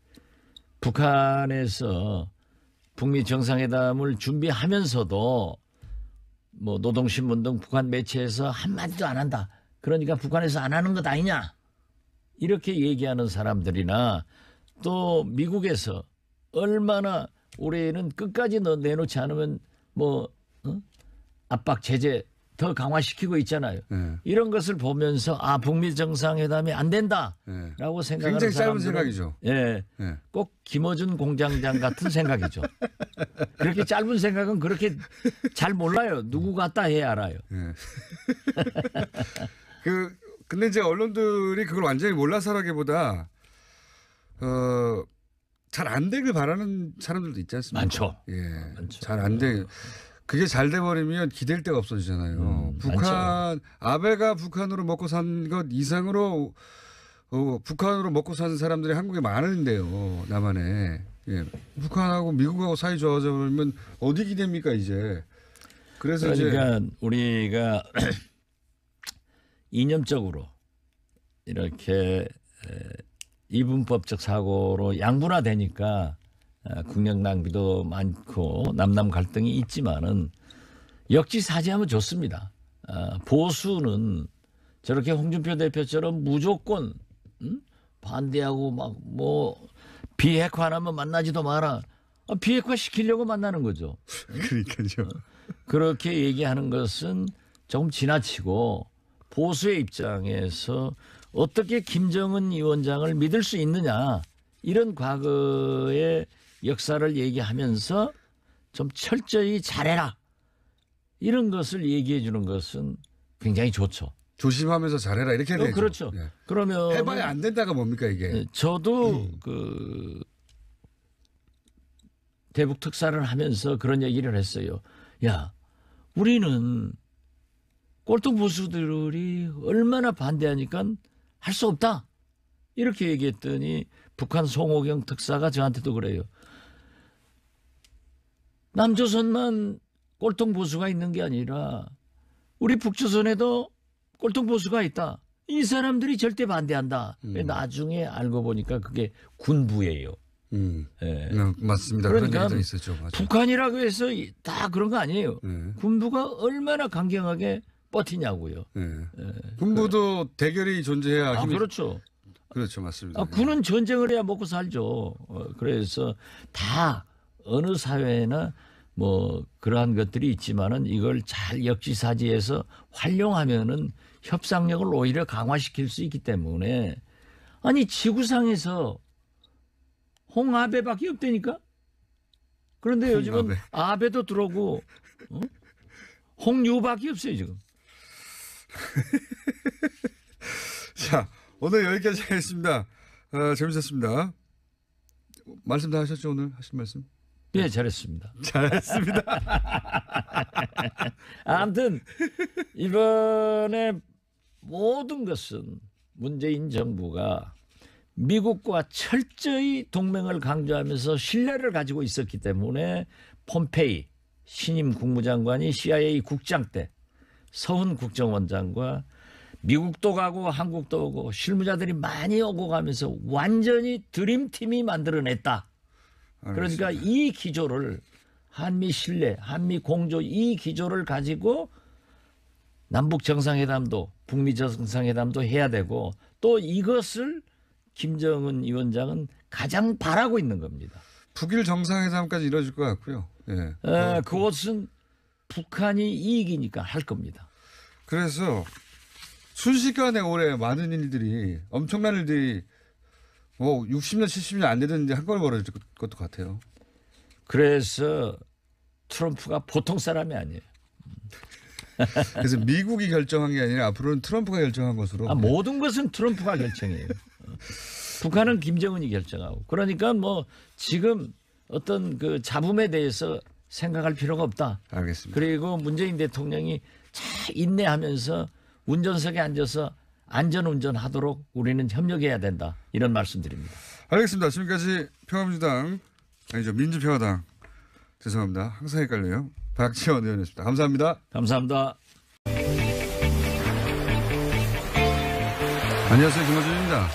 북한에서 북미 정상회담을 준비하면서도 뭐 노동신문 등 북한 매체에서 한마디도 안 한다. 그러니까 북한에서 안 하는 것 아니냐. 이렇게 얘기하는 사람들이나 또 미국에서 얼마나 올해는 끝까지 너 내놓지 않으면 뭐 어? 압박 제재 더 강화시키고 있잖아요. 예. 이런 것을 보면서 아 북미 정상회담이 안 된다라고 예. 생각하는 굉장히 짧은 사람들은 생각이죠. 예, 예. 꼭 김어준 공장장 같은 생각이죠. 그렇게 짧은 생각은 그렇게 잘 몰라요. 누구 같다 해야 알아요. 예. 그 근데 이제 언론들이 그걸 완전히 몰라서라기보다 어, 잘 안 되길 바라는 사람들도 있지 않습니까? 많죠. 예, 많죠. 잘 안 돼. 그게 잘 돼버리면 기댈 데가 없어지잖아요. 음, 북한 아베가 북한으로 먹고 산 것 이상으로 어, 북한으로 먹고 사는 사람들이 한국에 많은데요. 남한에. 예. 북한하고 미국하고 사이 좋아져버리면 어디 기댑니까 이제. 그래서 그러니까 이제 우리가 이념적으로 이렇게 이분법적 사고로 양분화되니까 국력 낭비도 많고 남남 갈등이 있지만은 역지사지하면 좋습니다. 보수는 저렇게 홍준표 대표처럼 무조건 음? 반대하고 막 뭐 비핵화하면 만나지도 마라. 비핵화 시키려고 만나는 거죠. 그러니까요. 그렇게 얘기하는 것은 조금 지나치고 보수의 입장에서 어떻게 김정은 위원장을 믿을 수 있느냐 이런 과거의 역사를 얘기하면서 좀 철저히 잘해라 이런 것을 얘기해 주는 것은 굉장히 좋죠. 조심하면서 잘해라 이렇게 어, 되죠. 그렇죠. 예. 그러면 해봐야 안 된다가 뭡니까 이게. 네, 저도 그 대북 특사를 하면서 그런 얘기를 했어요. 야, 우리는 꼴통 보수들이 얼마나 반대하니까 할 수 없다. 이렇게 얘기했더니 북한 송호경 특사가 저한테도 그래요. 남조선만 꼴통 보수가 있는 게 아니라 우리 북조선에도 꼴통 보수가 있다. 이 사람들이 절대 반대한다. 음. 나중에 알고 보니까 그게 군부예요. 음. 예. 네, 맞습니다. 그러니까 그런 얘기도 있었죠. 맞아요. 북한이라고 해서 이- 다 그런 거 아니에요. 네. 군부가 얼마나 강경하게 버티냐고요. 네. 군부도 대결이 존재해야 아, 힘이 그렇죠. 그렇죠, 맞습니다. 아, 군은 전쟁을 해야 먹고 살죠. 어, 그래서 다 어느 사회나 뭐 그러한 것들이 있지만은 이걸 잘 역지사지해서 활용하면은 협상력을 오히려 강화시킬 수 있기 때문에 아니 지구상에서 홍아베밖에 없다니까. 그런데 요즘은 홍아베. 아베도 들어오고 어? 홍유밖에 없어요 지금. 자, 오늘 여기까지 하겠습니다. 어, 재밌었습니다. 말씀 다 하셨죠, 오늘 하신 말씀? 예, 잘했습니다. 잘했습니다. 아무튼 이번에 모든 것은 문재인 정부가 미국과 철저히 동맹을 강조하면서 신뢰를 가지고 있었기 때문에 폼페이 신임 국무장관이 씨아이에이 국장 때 서훈 국정원장과 미국도 가고 한국도 오고 실무자들이 많이 오고 가면서 완전히 드림팀이 만들어냈다. 그러니까 알겠습니다. 이 기조를 한미 신뢰, 한미 공조 이 기조를 가지고 남북 정상회담도 북미 정상회담도 해야 되고 또 이것을 김정은 위원장은 가장 바라고 있는 겁니다. 북일 정상회담까지 이루어질 것 같고요. 예. 에, 그것은 북한이 이익이니까 할 겁니다. 그래서 순식간에 올해 많은 일들이 엄청난 일들이 뭐 육십 년, 칠십 년 안 되던 한 걸 벌어질 것도 같아요. 그래서 트럼프가 보통 사람이 아니에요. 그래서 미국이 결정한 게 아니라 앞으로는 트럼프가 결정한 것으로. 아, 모든 것은 트럼프가 결정해요. 북한은 김정은이 결정하고. 그러니까 뭐 지금 어떤 그 잡음에 대해서 생각할 필요가 없다. 알겠습니다. 그리고 문재인 대통령이 잘 인내하면서 운전석에 앉아서 안전운전하도록 우리는 협력해야 된다. 이런 말씀드립니다. 알겠습니다. 지금까지 평화민주당 아니죠 민주평화당 죄송합니다. 항상 헷갈려요. 박지원 의원이었습니다. 감사합니다. 감사합니다. 안녕하세요. 김어준입니다.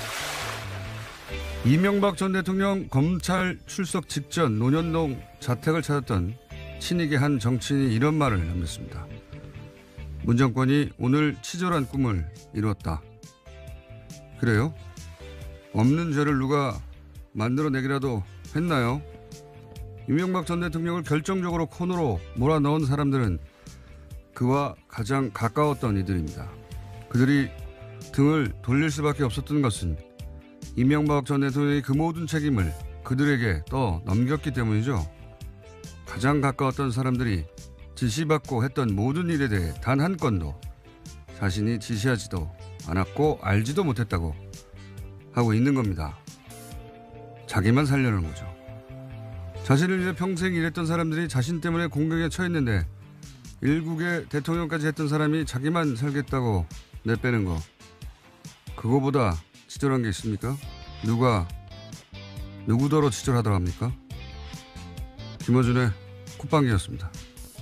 이명박 전 대통령 검찰 출석 직전 논현동 자택을 찾았던 친이계 한 정치인이 이런 말을 남겼습니다. 문 정권이 오늘 치졸한 꿈을 이루었다. 그래요? 없는 죄를 누가 만들어내기라도 했나요? 이명박 전 대통령을 결정적으로 코너로 몰아넣은 사람들은 그와 가장 가까웠던 이들입니다. 그들이 등을 돌릴 수밖에 없었던 것은 이명박 전 대통령이 그 모든 책임을 그들에게 떠 넘겼기 때문이죠. 가장 가까웠던 사람들이 지시받고 했던 모든 일에 대해 단 한 건도 자신이 지시하지도 않았고 알지도 못했다고 하고 있는 겁니다. 자기만 살려는 거죠. 자신을 위해 평생 일했던 사람들이 자신 때문에 공격에 처했는데 일국의 대통령까지 했던 사람이 자기만 살겠다고 내빼는 거. 그거보다 치졸한 게 있습니까? 누가 누구더러 치졸하다고 합니까? 김어준의 콧방귀였습니다.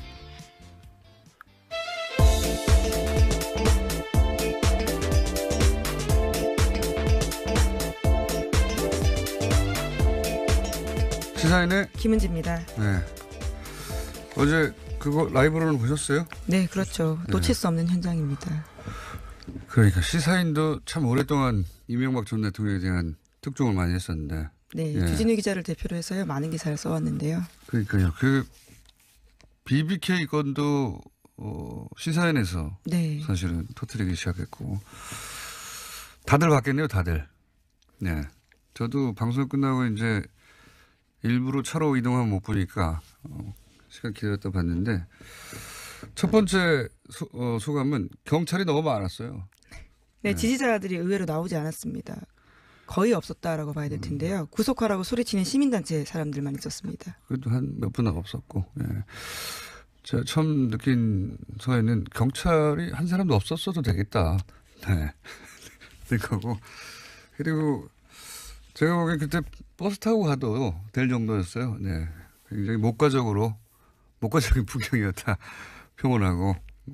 시사인의 김은지입니다. 네. 어제 그거 라이브로는 보셨어요? 네, 그렇죠. 놓칠 네. 수 없는 현장입니다. 그러니까 시사인도 참 오랫동안 이명박 전 대통령에 대한 특종을 많이 했었는데. 네, 예. 주진우 기자를 대표로 해서요 많은 기사를 써왔는데요. 그러니까요. 그 비비케이 건도 어, 시사인에서 네, 사실은 터뜨리기 시작했고 다들 봤겠네요. 다들. 네. 저도 방송 끝나고 이제 일부러 차로 이동하면 못 보니까 어, 시간 기다렸다 봤는데 첫 번째 소, 어, 소감은 경찰이 너무 많았어요. 네, 지지자들이 의외로 나오지 않았습니다. 거의 없었다라고 봐야 될 텐데요. 구속하라고 소리치는 시민단체 사람들만 있었습니다. 그래도 한 몇 분은 없었고. 예. 제가 처음 느낀 소에는 경찰이 한 사람도 없었어도 되겠다. 네. 그거고. 그리고 제가 보기엔 그때 버스 타고 가도 될 정도였어요. 네. 굉장히 목가적으로, 목가적인 풍경이었다. 평온하고.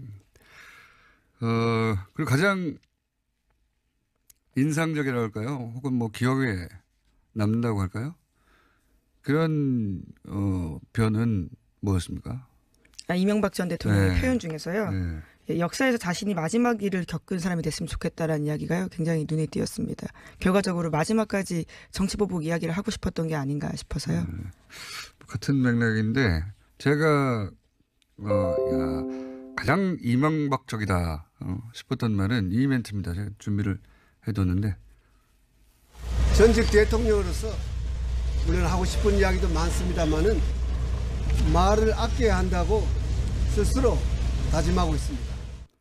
어, 그리고 가장 인상적이라고 할까요? 혹은 뭐 기억에 남는다고 할까요? 그런, 어, 변은 뭐였습니까? 아, 이명박 전 대통령의 네. 표현 중에서요. 네. 예, 역사에서 자신이 마지막 일을 겪은 사람이 됐으면 좋겠다라는 이야기가요. 굉장히 눈에 띄었습니다. 결과적으로 마지막까지 정치보복 이야기를 하고 싶었던 게 아닌가 싶어서요. 같은 맥락인데 제가 어, 야, 가장 이명박적이다 어, 싶었던 말은 이 멘트입니다. 제가 준비를 해뒀는데 전직 대통령으로서 물론 하고 싶은 이야기도 많습니다만은 말을 아껴야 한다고 스스로 다짐하고 있습니다.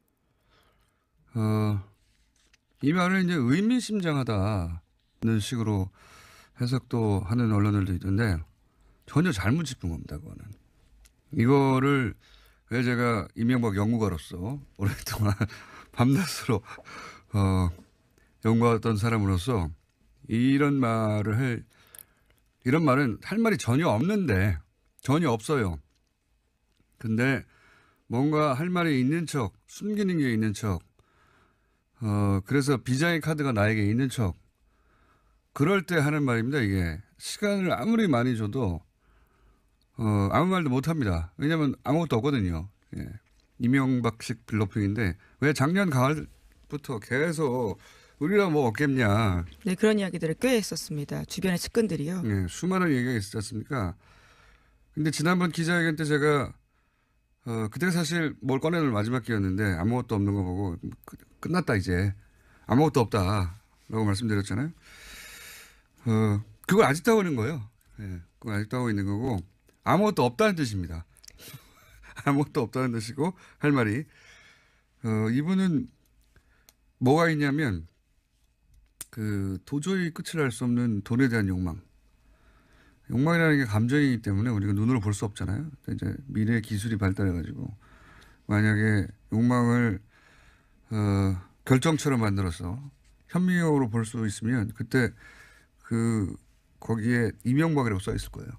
어, 이 말을 이제 의미심장하다는 식으로 해석도 하는 언론들도 있던데 전혀 잘못 짚은 겁니다. 그거는 이거를 왜 제가 이명박 연구가로서 오랫동안 밤낮으로 어, 연구했던 사람으로서 이런 말을 할 이런 말은 할 말이 전혀 없는데 전혀 없어요. 근데 뭔가 할 말이 있는 척 숨기는 게 있는 척 어, 그래서 비장의 카드가 나에게 있는 척 그럴 때 하는 말입니다. 이게 시간을 아무리 많이 줘도 어, 아무 말도 못 합니다. 왜냐하면 아무것도 없거든요. 예. 이명박식 빌로핑인데 왜 작년 가을부터 계속 우리가 뭐 없겠냐. 네, 그런 이야기들을 꽤 했었습니다. 주변의 측근들이요. 예, 수많은 얘기가 있었지 않습니까? 근데 지난번 기자회견 때 제가 어, 그때 사실 뭘 꺼내놓을 마지막 기회였는데 아무것도 없는 거 보고 끝났다 이제 아무것도 없다라고 말씀드렸잖아요. 어, 그걸 아직도 하고 있는 거예요. 예, 그걸 아직도 하고 있는 거고 아무것도 없다는 뜻입니다. 아무것도 없다는 뜻이고 할 말이 어, 이분은 뭐가 있냐면 그 도저히 끝을 알 수 없는 돈에 대한 욕망. 욕망이라는 게 감정이기 때문에 우리가 눈으로 볼 수 없잖아요. 이제 미래 기술이 발달해가지고 만약에 욕망을 어, 결정처럼 만들어서 현미경으로 볼 수 있으면 그때 그 거기에 이명박이라고 써 있을 거예요.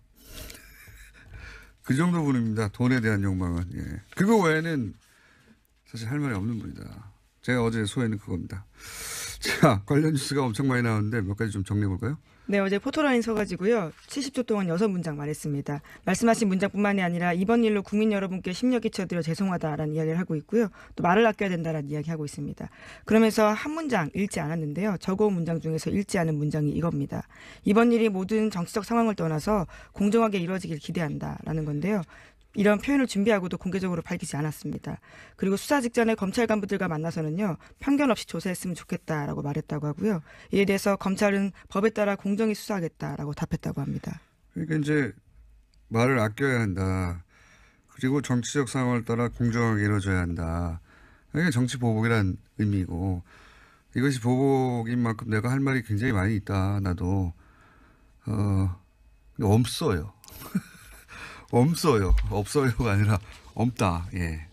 그 정도 분입니다. 돈에 대한 욕망은. 예. 그거 외에는 사실 할 말이 없는 분이다. 제가 어제 소회는 그겁니다. 자, 관련 뉴스가 엄청 많이 나오는데 몇 가지 좀 정리해 볼까요? 네, 어제 포토라인 서가지고요. 칠십 초 동안 여섯 문장 말했습니다. 말씀하신 문장뿐만이 아니라 이번 일로 국민 여러분께 심려 끼쳐드려 죄송하다라는 이야기를 하고 있고요. 또 말을 아껴야 된다라는 이야기하고 있습니다. 그러면서 한 문장 읽지 않았는데요. 적어온 문장 중에서 읽지 않은 문장이 이겁니다. 이번 일이 모든 정치적 상황을 떠나서 공정하게 이루어지길 기대한다라는 건데요. 이런 표현을 준비하고도 공개적으로 밝히지 않았습니다. 그리고 수사 직전에 검찰 간부들과 만나서는요. 편견 없이 조사했으면 좋겠다라고 말했다고 하고요. 이에 대해서 검찰은 법에 따라 공정히 수사하겠다라고 답했다고 합니다. 그러니까 이제 말을 아껴야 한다. 그리고 정치적 상황을 따라 공정하게 이루어져야 한다. 이게 정치 보복이란 의미고 이것이 보복인 만큼 내가 할 말이 굉장히 많이 있다. 나도 어 없어요. 없어요. 없어요가 아니라 없다. 예.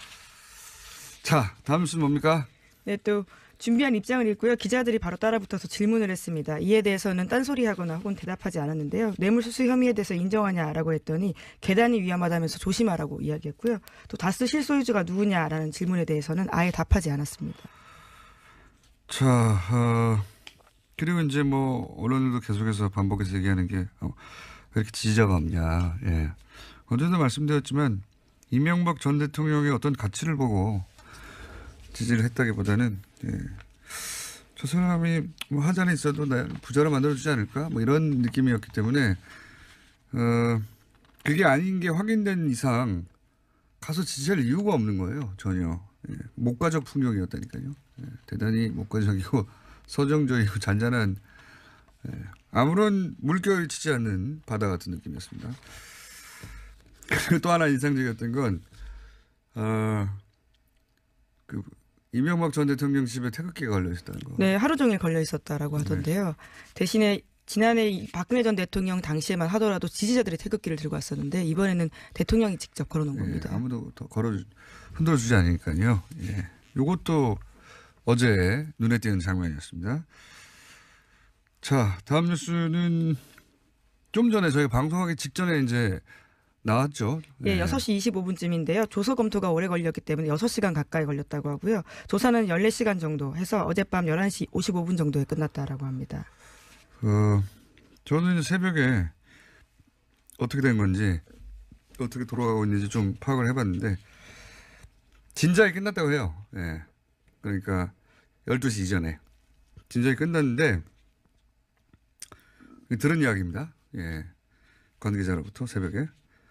자, 다음 뉴스 뭡니까? 네, 또 준비한 입장을 읽고요. 기자들이 바로 따라붙어서 질문을 했습니다. 이에 대해서는 딴소리하거나 혹은 대답하지 않았는데요. 뇌물수수 혐의에 대해서 인정하냐라고 했더니 계단이 위험하다면서 조심하라고 이야기했고요. 또 다스 실소유주가 누구냐라는 질문에 대해서는 아예 답하지 않았습니다. 자, 어, 그리고 이제 뭐 언론들도 계속해서 반복해서 얘기하는 게 어, 왜 이렇게 지지자가 없냐. 예. 어제도 말씀드렸지만 이명박 전 대통령의 어떤 가치를 보고 지지를 했다기보다는 예. 저 사람이 뭐 하자는 있어도 나 부자로 만들어주지 않을까 뭐 이런 느낌이었기 때문에 어, 그게 아닌 게 확인된 이상 가서 지지할 이유가 없는 거예요. 전혀. 예. 목가적 풍경이었다니까요. 예. 대단히 목가적이고 서정적이고 잔잔한 예. 아무런 물결이 치지 않는 바다 같은 느낌이었습니다. 그리고 또 하나 인상적이었던 건, 어, 그, 이명박 전 대통령 집에 태극기가 걸려 있었다는 거. 네, 하루 종일 걸려 있었다라고 하던데요. 네. 대신에 지난해 박근혜 전 대통령 당시에만 하더라도 지지자들이 태극기를 들고 왔었는데 이번에는 대통령이 직접 걸어놓은 예, 겁니다. 아무도 더 걸어, 흔들어주지 않으니까요. 예. 요것도 어제 눈에 띄는 장면이었습니다. 자, 다음 뉴스는 좀 전에 저희 방송하기 직전에 이제 나왔죠. 네, 여섯 시 이십오 분쯤인데요. 조서 검토가 오래 걸렸기 때문에 여섯 시간 가까이 걸렸다고 하고요. 조사는 열네 시간 정도 해서 어젯밤 열한 시 오십오 분 정도에 끝났다라고 합니다. 어, 저는 새벽에 어떻게 된 건지 어떻게 돌아가고 있는지 좀 파악을 해봤는데 진작에 끝났다고 해요. 예. 그러니까 열두 시 이전에 진작에 끝났는데 들은 이야기입니다. 예. 관계자로부터 새벽에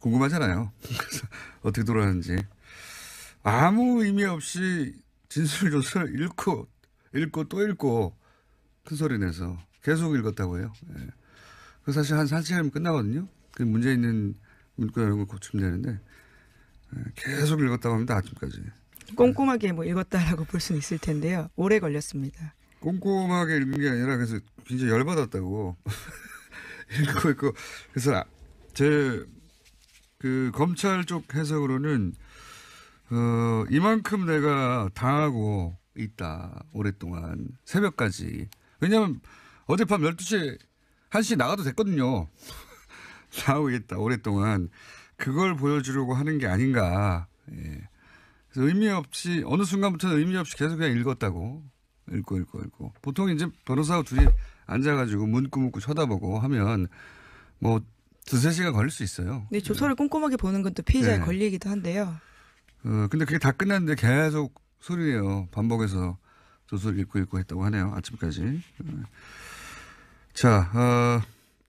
궁금하잖아요. 그래서 어떻게 돌아가는지. 아무 의미 없이 진술조서를 읽고 읽고 또 읽고 큰 소리 내서 계속 읽었다고 해요. 예. 그 사실 한 한 시간이면 끝나거든요. 그 문제 있는 문구 이런 거 고치면 되는데 예. 계속 읽었다고 합니다. 아침까지. 꼼꼼하게 뭐 읽었다라고 볼 수는 있을 텐데요. 오래 걸렸습니다. 꼼꼼하게 읽은 게 아니라 그래서 굉장히 열받았다고. 읽고 있고. 그래서 제 그 검찰 쪽 해석으로는 어, 이만큼 내가 당하고 있다. 오랫동안. 새벽까지. 왜냐하면 어젯밤 열두 시에 한 시에 나가도 됐거든요. 나오고 있다. 오랫동안. 그걸 보여주려고 하는 게 아닌가. 예. 그래서 의미 없이 어느 순간부터는 의미 없이 계속 그냥 읽었다고. 읽고 읽고 읽고. 보통 이제 변호사하고 둘이 앉아가지고 문구 문구 쳐다보고 하면 뭐 두세 시간 걸릴 수 있어요. 네, 조서를 꼼꼼하게 보는 건 또 피의자의 네. 권리이기도 한데요. 어, 근데 그게 다 끝났는데 계속 소리내요. 반복해서 조서를 읽고 읽고 했다고 하네요. 아침까지. 자, 어,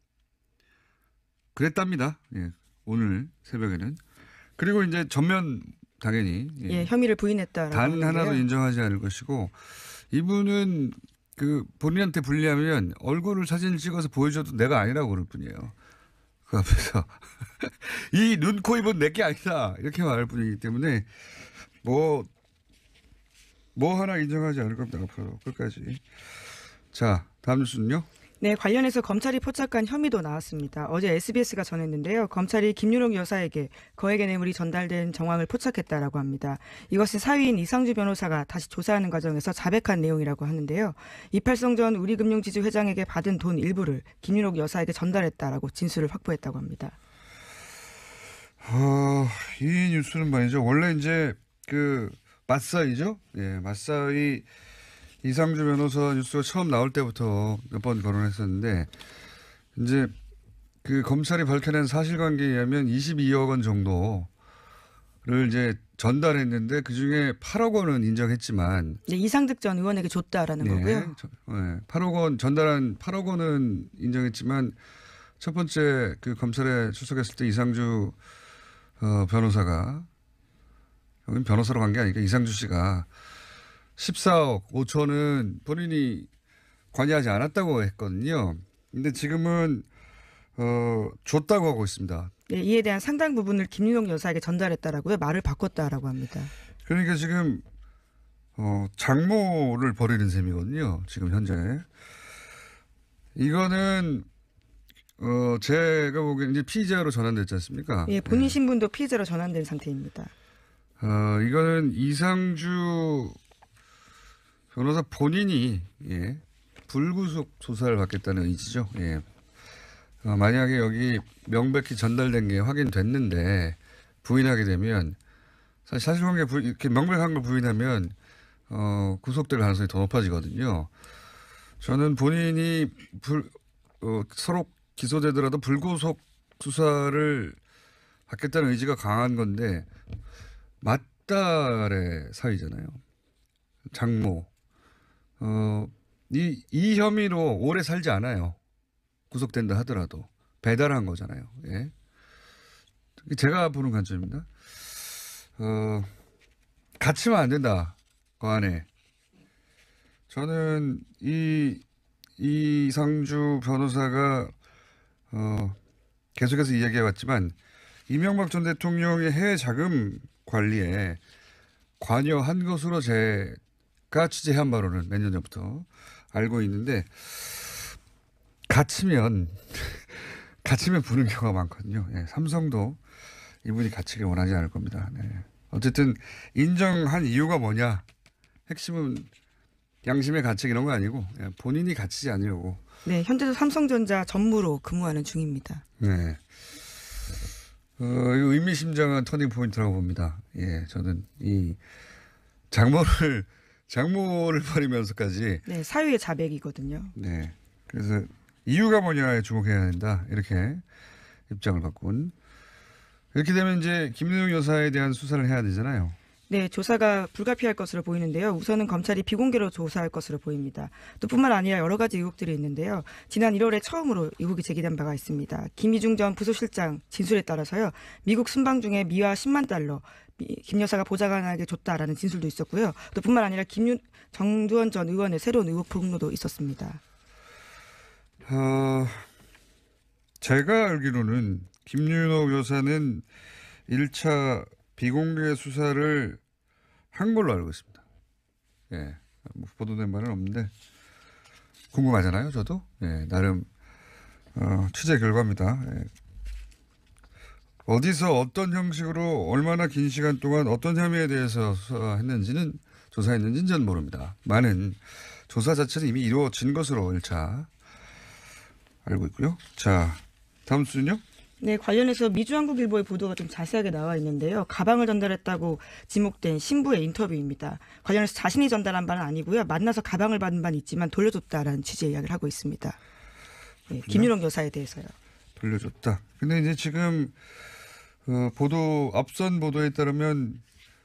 그랬답니다. 예, 오늘 새벽에는. 그리고 이제 전면 당연히. 예, 예, 혐의를 부인했다라고 단 하는데요. 하나도 인정하지 않을 것이고 이분은 그 본인한테 불리하면 얼굴을 사진을 찍어서 보여줘도 내가 아니라고 그럴 뿐이에요. 그 앞에서 이 눈, 코, 입은 내게 아니다 이렇게 말할 뿐이기 때문에 뭐, 뭐 하나 인정하지 않을 겁니다. 앞으로 끝까지. 자, 다음 뉴스는요. 네, 관련해서 검찰이 포착한 혐의도 나왔습니다. 어제 에스비에스가 전했는데요. 검찰이 김윤옥 여사에게 거액의 뇌물이 전달된 정황을 포착했다라고 합니다. 이것은 사위인 이상주 변호사가 다시 조사하는 과정에서 자백한 내용이라고 하는데요. 이팔성 전 우리금융지주 회장에게 받은 돈 일부를 김윤옥 여사에게 전달했다라고 진술을 확보했다고 합니다. 어, 이 뉴스는 말이죠. 원래 이제 그 맞사이죠. 예, 맞사이 이상주 변호사 뉴스가 처음 나올 때부터 몇 번 거론했었는데 이제 그 검찰이 밝혀낸 사실관계에 의하면 이십이억 원 정도를 이제 전달했는데 그 중에 팔억 원은 인정했지만 네, 이상득 전 의원에게 줬다라는 네, 거고요. 저, 네, 팔억 원 전달한 팔억 원은 인정했지만 첫 번째 그 검찰에 출석했을 때 이상주 어, 변호사가 여기 변호사로 간 게 아니니까 이상주 씨가 십사억 오천은 본인이 관여하지 않았다고 했거든요. 근데 지금은 어, 줬다고 하고 있습니다. 네, 이에 대한 상당 부분을 김윤옥 여사에게 전달했다라고요. 말을 바꿨다라고 합니다. 그러니까 지금 어, 장모를 벌이는 셈이거든요. 지금 현재. 이거는 어, 제가 보기에는 이제 피의자로 전환됐지 않습니까? 예, 본인 네. 신분도 피의자로 전환된 상태입니다. 어, 이거는 이상주 변호사 본인이 예, 불구속 조사를 받겠다는 의지죠. 예. 어, 만약에 여기 명백히 전달된 게 확인됐는데 부인하게 되면 사실 사실관계 부, 이렇게 명백한 걸 부인하면 어, 구속될 가능성이 더 높아지거든요. 저는 본인이 불, 어, 서로 기소되더라도 불구속 수사를 받겠다는 의지가 강한 건데 맏딸의 사위잖아요. 장모. 어, 이, 이 혐의로 오래 살지 않아요. 구속된다 하더라도. 배달한 거잖아요. 예. 제가 보는 관점입니다. 어, 갇히면 안 된다. 그 안에. 저는 이, 이상주 변호사가, 어, 계속해서 이야기해왔지만, 이명박 전 대통령의 해외 자금 관리에 관여한 것으로 제가 취재한 바로는 몇 년 전부터 알고 있는데, 갇히면, 갇히면 부는 경우가 많거든요. 예, 삼성도 이분이 갇히길 원하지 않을 겁니다. 네. 어쨌든, 인정한 이유가 뭐냐. 핵심은 양심의 가책 이런 거 아니고, 예, 본인이 갇히지 않으려고. 네, 현재도 삼성전자 전무로 근무하는 중입니다. 네. 어, 이거 의미심장한 터닝 포인트라고 봅니다. 예, 저는 이 장모를, 장모를 버리면서까지. 네, 사유의 자백이거든요. 네. 그래서 이유가 뭐냐에 주목해야 된다. 이렇게 입장을 바꾼. 이렇게 되면 이제 김윤옥 여사에 대한 수사를 해야 되잖아요. 네, 조사가 불가피할 것으로 보이는데요. 우선은 검찰이 비공개로 조사할 것으로 보입니다. 또 뿐만 아니라 여러 가지 의혹들이 있는데요. 지난 일월에 처음으로 의혹이 제기된 바가 있습니다. 김희중 전 부소실장 진술에 따라서요. 미국 순방 중에 미화 십만 달러 김 여사가 보좌관에게 줬다라는 진술도 있었고요. 또 뿐만 아니라 김윤 정두원 전 의원의 새로운 의혹 폭로도 있었습니다. 어, 제가 알기로는 김윤옥 여사는 일 차 비공개 수사를 한 걸로 알고 있습니다. 예, 뭐 보도된 바는 없는데 궁금하잖아요. 저도 예, 나름 어, 취재 결과입니다. 예. 어디서 어떤 형식으로 얼마나 긴 시간 동안 어떤 혐의에 대해서 수사했는지는 조사했는지는 전 모릅니다. 많은 조사 자체는 이미 이루어진 것으로 일 차 알고 있고요. 자, 다음 수는요? 네, 관련해서 미주한국일보의 보도가 좀 자세하게 나와 있는데요. 가방을 전달했다고 지목된 신부의 인터뷰입니다. 관련해서 자신이 전달한 바는 아니고요. 만나서 가방을 받은 바는 있지만 돌려줬다라는 취지의 이야기를 하고 있습니다. 네, 김윤옥 여사에 대해서요. 돌려줬다. 근데 이제 지금 어, 보도 앞선 보도에 따르면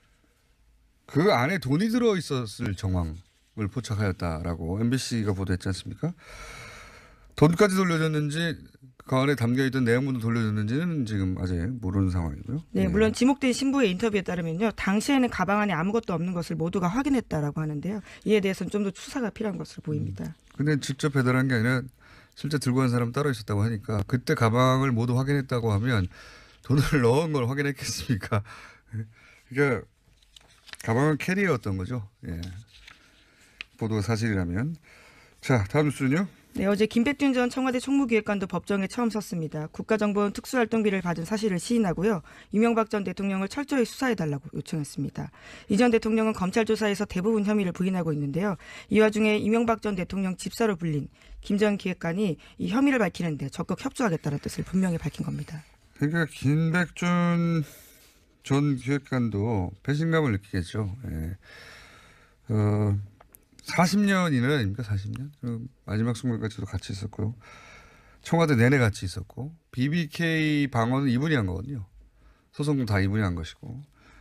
그 안에 돈이 들어 있었을 정황을 포착하였다라고 엠비씨가 보도했지 않습니까? 돈까지 돌려줬는지 그 안에 담겨있던 내용물도 돌려줬는지는 지금 아직 모르는 상황이고요. 네, 물론 지목된 신부의 인터뷰에 따르면요. 당시에는 가방 안에 아무것도 없는 것을 모두가 확인했다라고 하는데요. 이에 대해서는 좀 더 수사가 필요한 것으로 보입니다. 근데 직접 배달한 게 아니라 실제 들고 간 사람 따로 있었다고 하니까 그때 가방을 모두 확인했다고 하면 돈을 넣은 걸 확인했겠습니까? 그러니까 가방은 캐리어였던 거죠. 예. 보도가 사실이라면. 자, 다음 뉴스는요. 네, 어제 김백준 전 청와대 총무기획관도 법정에 처음 섰습니다. 국가정보원 특수활동비를 받은 사실을 시인하고요. 이명박 전 대통령을 철저히 수사해달라고 요청했습니다. 이 전 대통령은 검찰 조사에서 대부분 혐의를 부인하고 있는데요. 이 와중에 이명박 전 대통령 집사로 불린 김 전 기획관이 이 혐의를 밝히는데 적극 협조하겠다는 뜻을 분명히 밝힌 겁니다. 그러니까 김백준 전 기획관도 배신감을 느끼겠죠. 예. 어, 사십 년이나 아닙니까? 사십 년? 마지막 순간까지도 같이 있었고요. 청와대 내내 같이 있었고 비비케이 방어는 이분이 한 거거든요. 소송도 다 이분이 한 것이고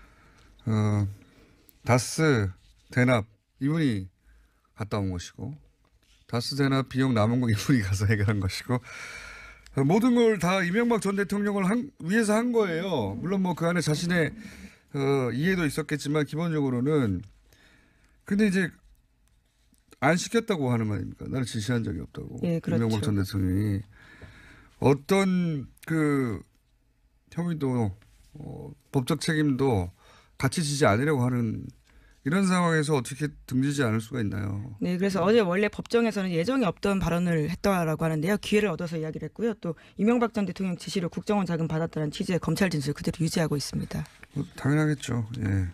어, 다스 대납 이분이 갔다 온 것이고 다스 대납 비용 남은 거 이분이 가서 해결한 것이고 어, 모든 걸 다 이명박 전 대통령을 한, 위해서 한 거예요. 물론 뭐 그 안에 자신의 어, 이해도 있었겠지만 기본적으로는 근데 이제 안 시켰다고 하는 거 아닙니까? 나를 지시한 적이 없다고. 예, 그렇죠. 이명박 전 대통령이 어떤 그 혐의도 어, 법적 책임도 같이 지지 않으려고 하는 이런 상황에서 어떻게 등지지 않을 수가 있나요? 네, 그래서 어제 원래 법정에서는 예정이 없던 발언을 했다라고 하는데요. 기회를 얻어서 이야기를 했고요. 또 이명박 전 대통령 지시로 국정원 자금 받았다는 취지의 검찰 진술 그대로 유지하고 있습니다. 뭐, 당연하겠죠. 예.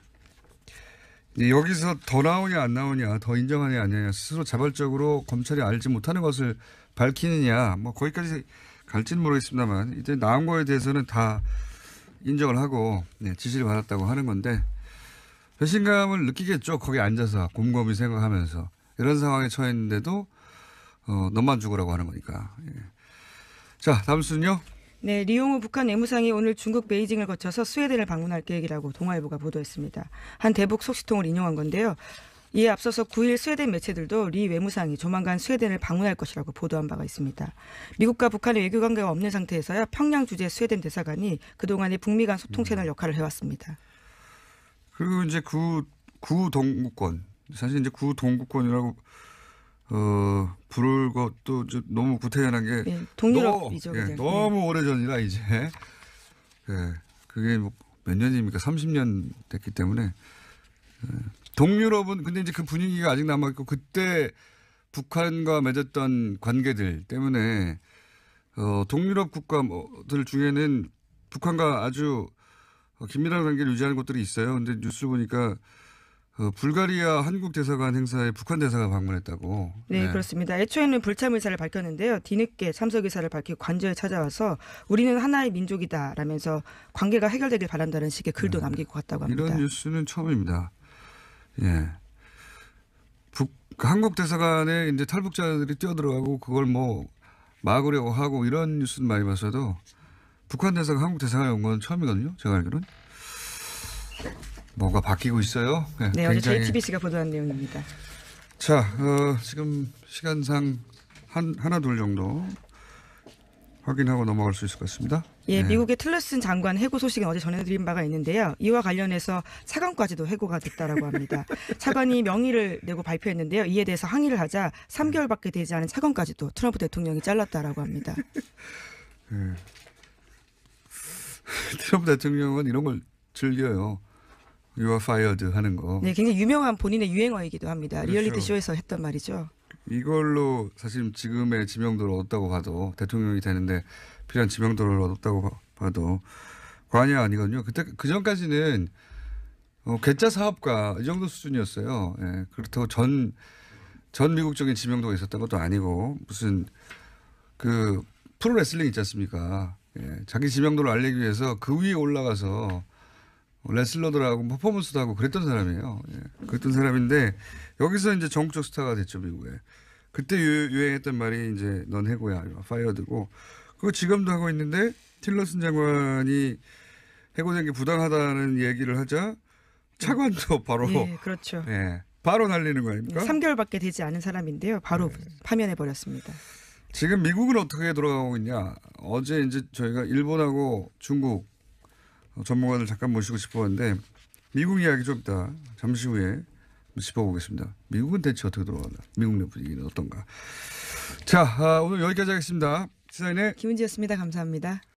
여기서 더 나오냐 안 나오냐 더 인정하냐 아니냐 스스로 자발적으로 검찰이 알지 못하는 것을 밝히느냐 뭐 거기까지 갈지는 모르겠습니다만 이제 나온 거에 대해서는 다 인정을 하고 네, 지시를 받았다고 하는 건데 배신감을 느끼겠죠. 거기 앉아서 곰곰이 생각하면서 이런 상황에 처했는데도 어, 너만 죽으라고 하는 거니까. 예. 자, 다음 순요. 네, 리용우 북한 외무상이 오늘 중국 베이징을 거쳐서 스웨덴을 방문할 계획이라고 동아일보가 보도했습니다. 한 대북 속시통을 인용한 건데요. 이에 앞서서 구 일 스웨덴 매체들도 리 외무상이 조만간 스웨덴을 방문할 것이라고 보도한 바가 있습니다. 미국과 북한의 외교관계가 없는 상태에서야 평양 주재 스웨덴 대사관이 그동안의 북미 간 소통 채널 역할을 해왔습니다. 그리고 이제 구, 구 동구권. 사실 이제 구 동구권이라고 어, 부를 것도 너무 구태연한 게. 네, 동유럽이죠. 예, 너무 오래 전이라 이제. 예, 그게 뭐 몇 년입니까? 삼십 년 됐기 때문에. 예. 동유럽은 근데 이제 그 분위기가 아직 남아있고 그때 북한과 맺었던 관계들 때문에 어, 동유럽 국가들 중에는 북한과 아주 긴밀한 관계를 유지하는 곳들이 있어요. 근데 뉴스 보니까 어, 불가리아 한국 대사관 행사에 북한 대사가 방문했다고. 네, 네, 그렇습니다. 애초에는 불참 의사를 밝혔는데요. 뒤늦게 참석 의사를 밝히고 관저에 찾아와서 우리는 하나의 민족이다라면서 관계가 해결되길 바란다는 식의 글도 네. 남기고 갔다고 합니다. 이런 뉴스는 처음입니다. 예. 북, 한국 대사관에 이제 탈북자들이 뛰어들어가고 그걸 뭐 막으려고 하고 이런 뉴스는 많이 봤어도 북한 대사가 한국 대사관에 온 건 처음이거든요. 제가 알기로는. 뭐가 바뀌고 있어요? 네, 어제 굉장히- 제이티비씨가 보도한 내용입니다. 자, 어, 지금 시간상 한 하나 둘 정도 확인하고 넘어갈 수 있을 것 같습니다. 예, 네. 미국의 틸러슨 장관 해고 소식은 어제 전해드린 바가 있는데요. 이와 관련해서 차관까지도 해고가 됐다라고 합니다. 차관이 명의를 내고 발표했는데요. 이에 대해서 항의를 하자 삼 개월밖에 되지 않은 차관까지도 트럼프 대통령이 잘랐다라고 합니다. 네. 트럼프 대통령은 이런 걸 즐겨요. You are fired 하는 거. 네, 굉장히 유명한 본인의 유행어이기도 합니다. 그렇죠. 리얼리티 쇼에서 했던 말이죠. 이걸로 사실 지금의 지명도를 얻었다고 봐도 대통령이 되는데 필요한 지명도를 얻었다고 봐- 봐도 과언이 아니거든요. 그때 그 전까지는 어, 괴짜 사업가 이 정도 수준이었어요. 예, 그렇다고 전, 전 미국적인 지명도가 있었던 것도 아니고 무슨 그 프로레슬링 있지 않습니까? 예, 자기 지명도를 알리기 위해서 그 위에 올라가서 레슬러들하고 퍼포먼스도 하고 그랬던 사람이에요. 예, 그랬던 사람인데 여기서 이제 전국적 스타가 됐죠, 미국에. 그때 유, 유행했던 말이 이제 넌 해고야, 파이어드고. 그거 지금도 하고 있는데 틸러슨 장관이 해고된 게 부당하다는 얘기를 하자 차관도 바로 예, 그렇죠. 예, 바로 날리는 거 아닙니까? 삼 개월밖에 되지 않은 사람인데요. 바로 네. 파면해 버렸습니다. 지금 미국은 어떻게 돌아가고 있냐? 어제 이제 저희가 일본하고 중국 전문가들 잠깐 모시고 싶었는데 미국 이야기 좀 이따 잠시 후에 짚어보겠습니다. 미국은 대체 어떻게 돌아가나? 미국 내 분위기는 어떤가? 자, 아, 오늘 여기까지 하겠습니다. 시사인의 김은지였습니다. 감사합니다.